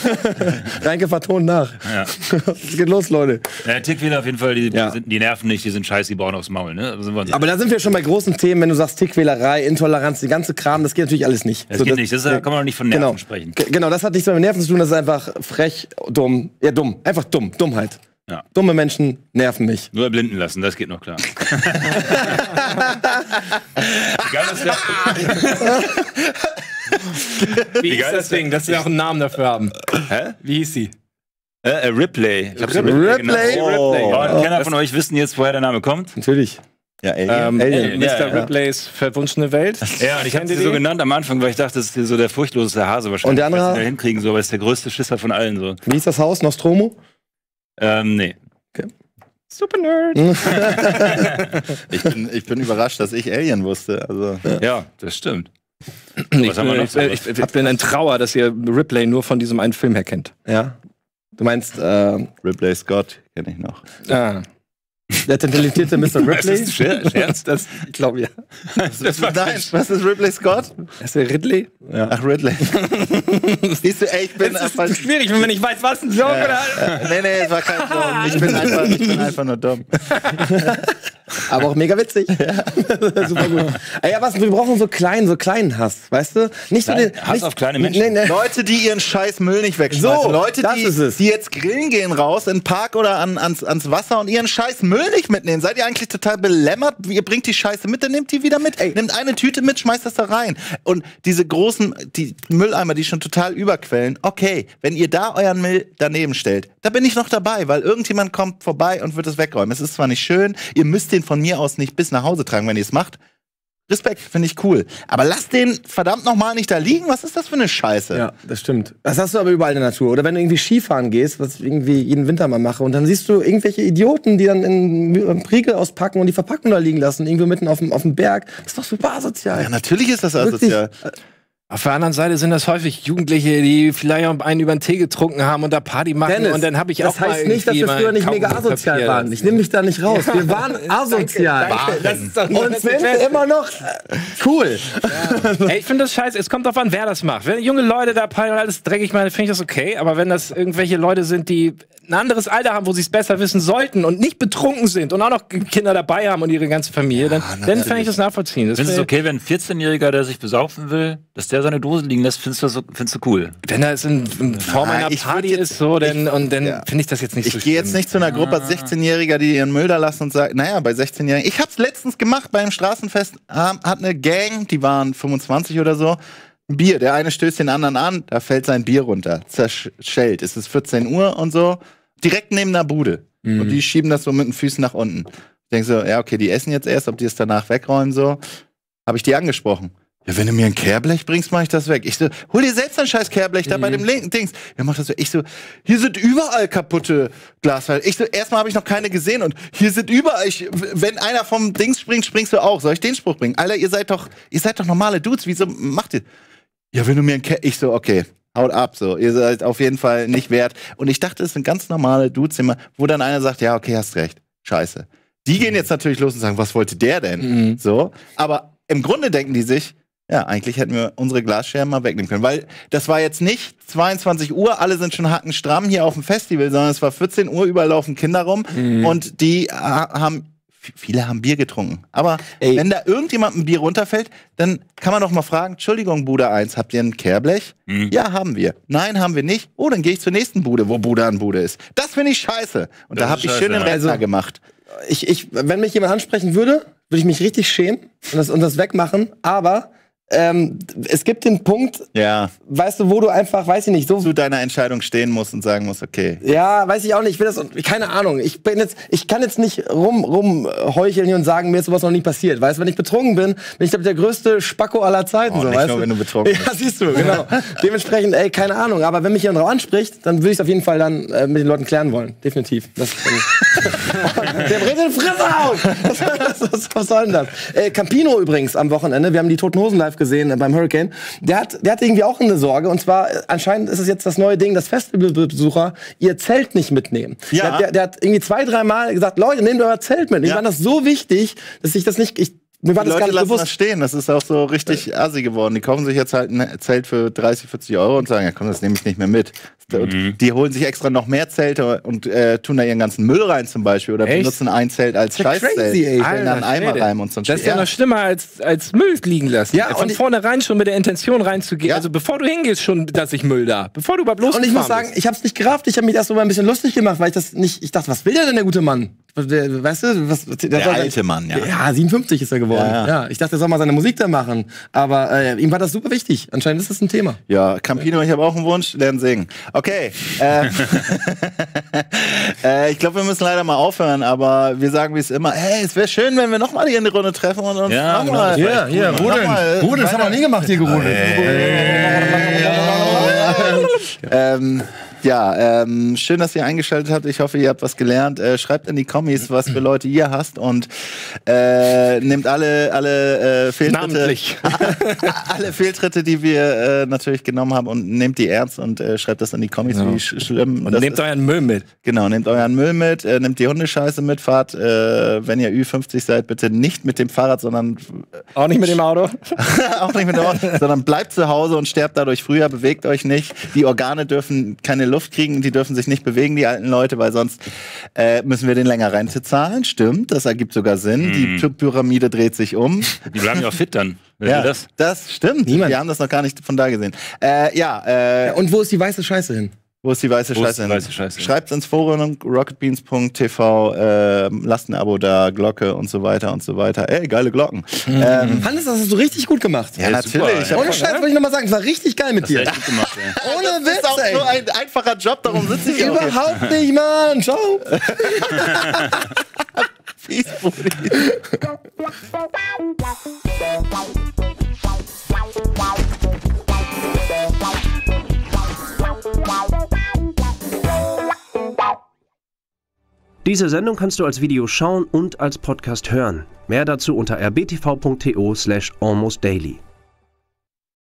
Reinke vertont nach. Ja. Es geht los, Leute. Ja, Tickwähler auf jeden Fall, die, Ja. die, sind, die nerven nicht, die sind scheiße, die bauen aufs Maul. Ne? Da sind wir uns Aber da sind wir schon bei großen Themen, wenn du sagst Tickwählerei, Intoleranz, die ganze Kram, das geht natürlich alles nicht. das So, geht nicht, das ist, da kann man noch nicht von Nerven genau. sprechen. G- Genau, das hat nichts mit Nerven zu tun, das ist einfach frech, dumm. Ja, dumm. Einfach dumm. Dummheit. Ja. Dumme Menschen nerven mich. Nur erblinden lassen, das geht noch klar. Wie geil ist das? Wie Wie ist geil das ist Ding, dass sie auch einen Namen dafür haben? Hä? Wie hieß sie? Äh, äh, Ripley. Ich hab's Ripley? genannt. Oh. Oh, ein Kenner von euch wissen jetzt, woher der Name kommt? Natürlich. Ja, Alien. Ähm, Alien. Mister Ja, ja. Ripleys verwunschene Welt. Ja, und ich habe Kennt ihr sie so die? genannt am Anfang, weil ich dachte, das ist so der furchtloseste Hase wahrscheinlich. Und der andere? Was die da hinkriegen, so, aber ist der größte Schisser von allen so. Wie ist das Haus? Nostromo? Ähm, nee. Okay. Super Nerd. Ich bin, ich bin überrascht, dass ich Alien wusste. Also. Ja, das stimmt. Ich bin, ich, ich, ich bin ein Trauer, dass ihr Ripley nur von diesem einen Film her kennt. Ja. Du meinst, äh, Ripley Scott kenne ich noch. Ah. der talentierte Mister Ripley? Das ist Scherz, das. Ich glaube, ja. Das war Nein, was ist Ridley Scott? Ist der Ridley? Ja. Ach, Ridley. Siehst du, ey, ich bin Das einfach. ist schwierig, wenn man nicht weiß, was ein Joke oder. Äh, nee, nee, es war kein Joke. Ich bin einfach, ich bin einfach nur dumm. Aber auch mega witzig. Ja. Super gut. Ey, ja, was, wir brauchen so kleinen, so kleinen Hass, weißt du? Nicht so den, Hass nicht, auf kleine Menschen. Nee, nee. Leute, die ihren scheiß Müll nicht wegschmeißen. So, Leute, das die, ist es. die jetzt grillen gehen raus in den Park oder an, ans, ans Wasser und ihren scheiß Müll nicht mitnehmen. Seid ihr eigentlich total belämmert? Ihr bringt die Scheiße mit, dann nehmt die wieder mit. Ey. Nehmt eine Tüte mit, schmeißt das da rein. Und diese großen die Mülleimer, die schon total überquellen, okay, wenn ihr da euren Müll daneben stellt, da bin ich noch dabei, weil irgendjemand kommt vorbei und wird es wegräumen. Es ist zwar nicht schön, ihr müsst den von mir aus nicht bis nach Hause tragen, wenn ihr es macht. Respekt, finde ich cool. Aber lasst den verdammt nochmal nicht da liegen. Was ist das für eine Scheiße? Ja, das stimmt. Das hast du aber überall in der Natur. Oder wenn du irgendwie Skifahren gehst, was ich irgendwie jeden Winter mal mache, und dann siehst du irgendwelche Idioten, die dann in Priegel auspacken und die Verpackung da liegen lassen, irgendwo mitten auf dem, auf dem Berg. Das ist doch super asozial. Ja, natürlich ist das asozial. Auf der anderen Seite sind das häufig Jugendliche, die vielleicht auch einen über den Tee getrunken haben und da Party machen. Dennis, und dann habe ich das auch mal heißt nicht, dass wir früher nicht mega asozial waren. Ich nehme mich da nicht raus. Wir waren asozial. Danke, danke. Das ist doch nur Und das sind Beste. immer noch äh, cool. Ja. Ey, ich finde das scheiße. Es kommt drauf an, wer das macht. Wenn junge Leute da Party und alles dreckig machen, finde ich das okay. Aber wenn das irgendwelche Leute sind, die ein anderes Alter haben, wo sie es besser wissen sollten und nicht betrunken sind und auch noch Kinder dabei haben und ihre ganze Familie, dann, dann finde ich das nachvollziehen. Das Findest du es okay, wenn ein vierzehnjähriger, der sich besaufen will, dass der seine Dose liegen lässt? Findest du das so, findest du cool? Wenn das in, in Form Na, einer ich Party würd jetzt- ist, so, dann, ich- und dann ja. finde ich das jetzt nicht so Ich gehe jetzt nicht zu einer Gruppe sechzehnjähriger, die ihren Müll da lassen und sagen, naja, bei sechzehnjährigen. Ich hab's letztens gemacht beim Straßenfest, ähm, hat eine Gang, die waren fünfundzwanzig oder so, ein Bier. Der eine stößt den anderen an, da fällt sein Bier runter, zerschellt. Es ist vierzehn Uhr und so, direkt neben der Bude. Mhm. Und die schieben das so mit den Füßen nach unten. Ich denke so, ja, okay, die essen jetzt erst, ob die es danach wegräumen, so. Habe ich die angesprochen. Ja, wenn du mir ein Kehrblech bringst, mach ich das weg. Ich so, hol dir selbst ein scheiß Kehrblech da bei dem linken Dings. Ja, mach das weg. Ich so, hier sind überall kaputte Glasfallen. Ich so, erstmal habe ich noch keine gesehen und hier sind überall, ich, wenn einer vom Dings springt, springst du auch. Soll ich den Spruch bringen? Alter, ihr seid doch, ihr seid doch normale Dudes. Wieso macht ihr? Ja, wenn du mir ein Kehr, ich so, okay. Haut ab, so. Ihr seid auf jeden Fall nicht wert. Und ich dachte, es sind ganz normale Dudes, wo dann einer sagt, ja, okay, hast recht. Scheiße. Die gehen jetzt natürlich los und sagen, was wollte der denn? Mhm. So. Aber im Grunde denken die sich, ja, eigentlich hätten wir unsere Glasscherben mal wegnehmen können. Weil das war jetzt nicht zweiundzwanzig Uhr, alle sind schon hackenstramm hier auf dem Festival, sondern es war vierzehn Uhr, überall laufen Kinder rum. Mhm. Und die ha haben, viele haben Bier getrunken. Aber Ey. wenn da irgendjemand ein Bier runterfällt, dann kann man doch mal fragen, Entschuldigung, Bude eins, habt ihr ein Kehrblech? Mhm. Ja, haben wir. Nein, haben wir nicht. Oh, dann gehe ich zur nächsten Bude, wo Bude an Bude ist. Das finde ich scheiße. Und Das da habe ist ich scheiße, schön den ja. Rentner Also- gemacht. Ich, ich, wenn mich jemand ansprechen würde, würde ich mich richtig schämen und das, und das wegmachen. Aber ähm, es gibt den Punkt, Ja, weißt du, wo du einfach, weiß ich nicht, so. zu deiner Entscheidung stehen musst und sagen musst, okay. Ja, weiß ich auch nicht. Ich will das, keine Ahnung. Ich bin jetzt, ich kann jetzt nicht rum, rum heucheln hier und sagen, mir ist sowas noch nie passiert. Weißt du, wenn ich betrunken bin, bin ich glaub, der größte Spacko aller Zeiten. Oh, so, nicht weißt nur, du? wenn du betrunken Ja, siehst du, genau. Dementsprechend, ey, keine Ahnung. Aber wenn mich jemand drauf anspricht, dann würde ich es auf jeden Fall dann äh, mit den Leuten klären wollen. Definitiv. Das, ähm, der bringt den Fresse aus! Was, was, was soll denn das? Äh, Campino übrigens am Wochenende, wir haben die Toten Hosen live gesehen äh, beim Hurricane. Der hat, der hat irgendwie auch eine Sorge. Und zwar, äh, anscheinend ist es jetzt das neue Ding, dass Festivalbesucher ihr Zelt nicht mitnehmen. Ja. Der, der, der hat irgendwie zwei, drei Mal gesagt, Leute, nehmt euer Zelt mit. Ich Ja. fand das so wichtig, dass ich das nicht, ich, mir war Die das gar Leute nicht lassen das bewusst. stehen. Das ist auch so richtig assi geworden. Die kaufen sich jetzt halt ein Zelt für dreißig, vierzig Euro und sagen, ja komm, das nehme ich nicht mehr mit. Und die holen sich extra noch mehr Zelte und äh, tun da ihren ganzen Müll rein zum Beispiel. Oder Echt? benutzen ein Zelt als ja crazy, Scheißzelt. ey. Stellen da einen Alter Eimer Schwede. rein und so ein Das ist ja Shit. noch schlimmer, als, als Müll liegen lassen. Ja, Von und ich- vornherein schon mit der Intention reinzugehen. Ja. Also bevor du hingehst, schon, dass ich Müll da. Bevor du überhaupt Und ich losgefahren muss sagen, bist. ich hab's nicht gerafft. Ich habe mich erst so mal ein bisschen lustig gemacht, weil ich das nicht, ich dachte, was will der denn, der gute Mann? Der, weißt du, was, der, Der soll- alte Mann, ja. Ja, siebenundfünfzig ist er geworden. Ja, Ja, ja. ich dachte, er soll mal seine Musik da machen. Aber äh, ihm war das super wichtig. Anscheinend ist das ein Thema. Ja, Campino, ich habe auch einen Wunsch, lernen singen. Okay. Äh, äh, ich glaube, wir müssen leider mal aufhören, aber wir sagen wie es immer, hey, es wäre schön, wenn wir nochmal hier in die Runde treffen und uns Ja, nochmal. genau, das war echt cool, Mann. Rudeln. das haben wir nie gemacht hier, gerudeln. ähm, ja, ähm, schön, dass ihr eingeschaltet habt. Ich hoffe, ihr habt was gelernt. Äh, schreibt in die Kommis, was für Leute ihr hasst und äh, nehmt alle, alle äh, Fehltritte, Namentlich. alle Fehltritte, die wir äh, natürlich genommen haben und nehmt die ernst und äh, schreibt das in die Kommis, Ja. wie sch schlimm Und das nehmt ist. euren Müll mit. Genau, nehmt euren Müll mit, äh, nehmt die Hundescheiße mit, fahrt, äh, wenn ihr Ü fünfzig seid, bitte nicht mit dem Fahrrad, sondern Auch nicht mit dem Auto. auch nicht mit dem Auto, sondern bleibt zu Hause und sterbt dadurch früher, bewegt euch nicht. Die Organe dürfen keine Luft kriegen, die dürfen sich nicht bewegen, die alten Leute, weil sonst äh, müssen wir den länger Rente zahlen. Stimmt, das ergibt sogar Sinn. Mhm. Die Py- Pyramide dreht sich um. Die bleiben ja auch fit dann. Wer Ja, will das? das stimmt. Niemand. Wir haben das noch gar nicht von da gesehen. Äh, ja, äh, Ja, und wo ist die weiße Scheiße hin? wo ist die weiße Wo ist Scheiße? die weiße Scheiße? Schreibt's ins Forum rocketbeans punkt t v, äh, lasst ein Abo da, Glocke und so weiter und so weiter. Ey, geile Glocken. Ähm, Hannes, das hast du richtig gut gemacht. ja, Ja, natürlich. super, Ich ja. hab Ohne Scheiß wollte ich nochmal sagen, es war richtig geil mit Das ist dir. echt gut gemacht, ey. Ohne das Witz, ist auch ey. nur ein einfacher Job, darum sitze ich auch hier. Überhaupt nicht, Mann. Ciao. Peace, Brudi. Diese Sendung kannst du als Video schauen und als Podcast hören. Mehr dazu unter r b t v punkt t o slash almost daily.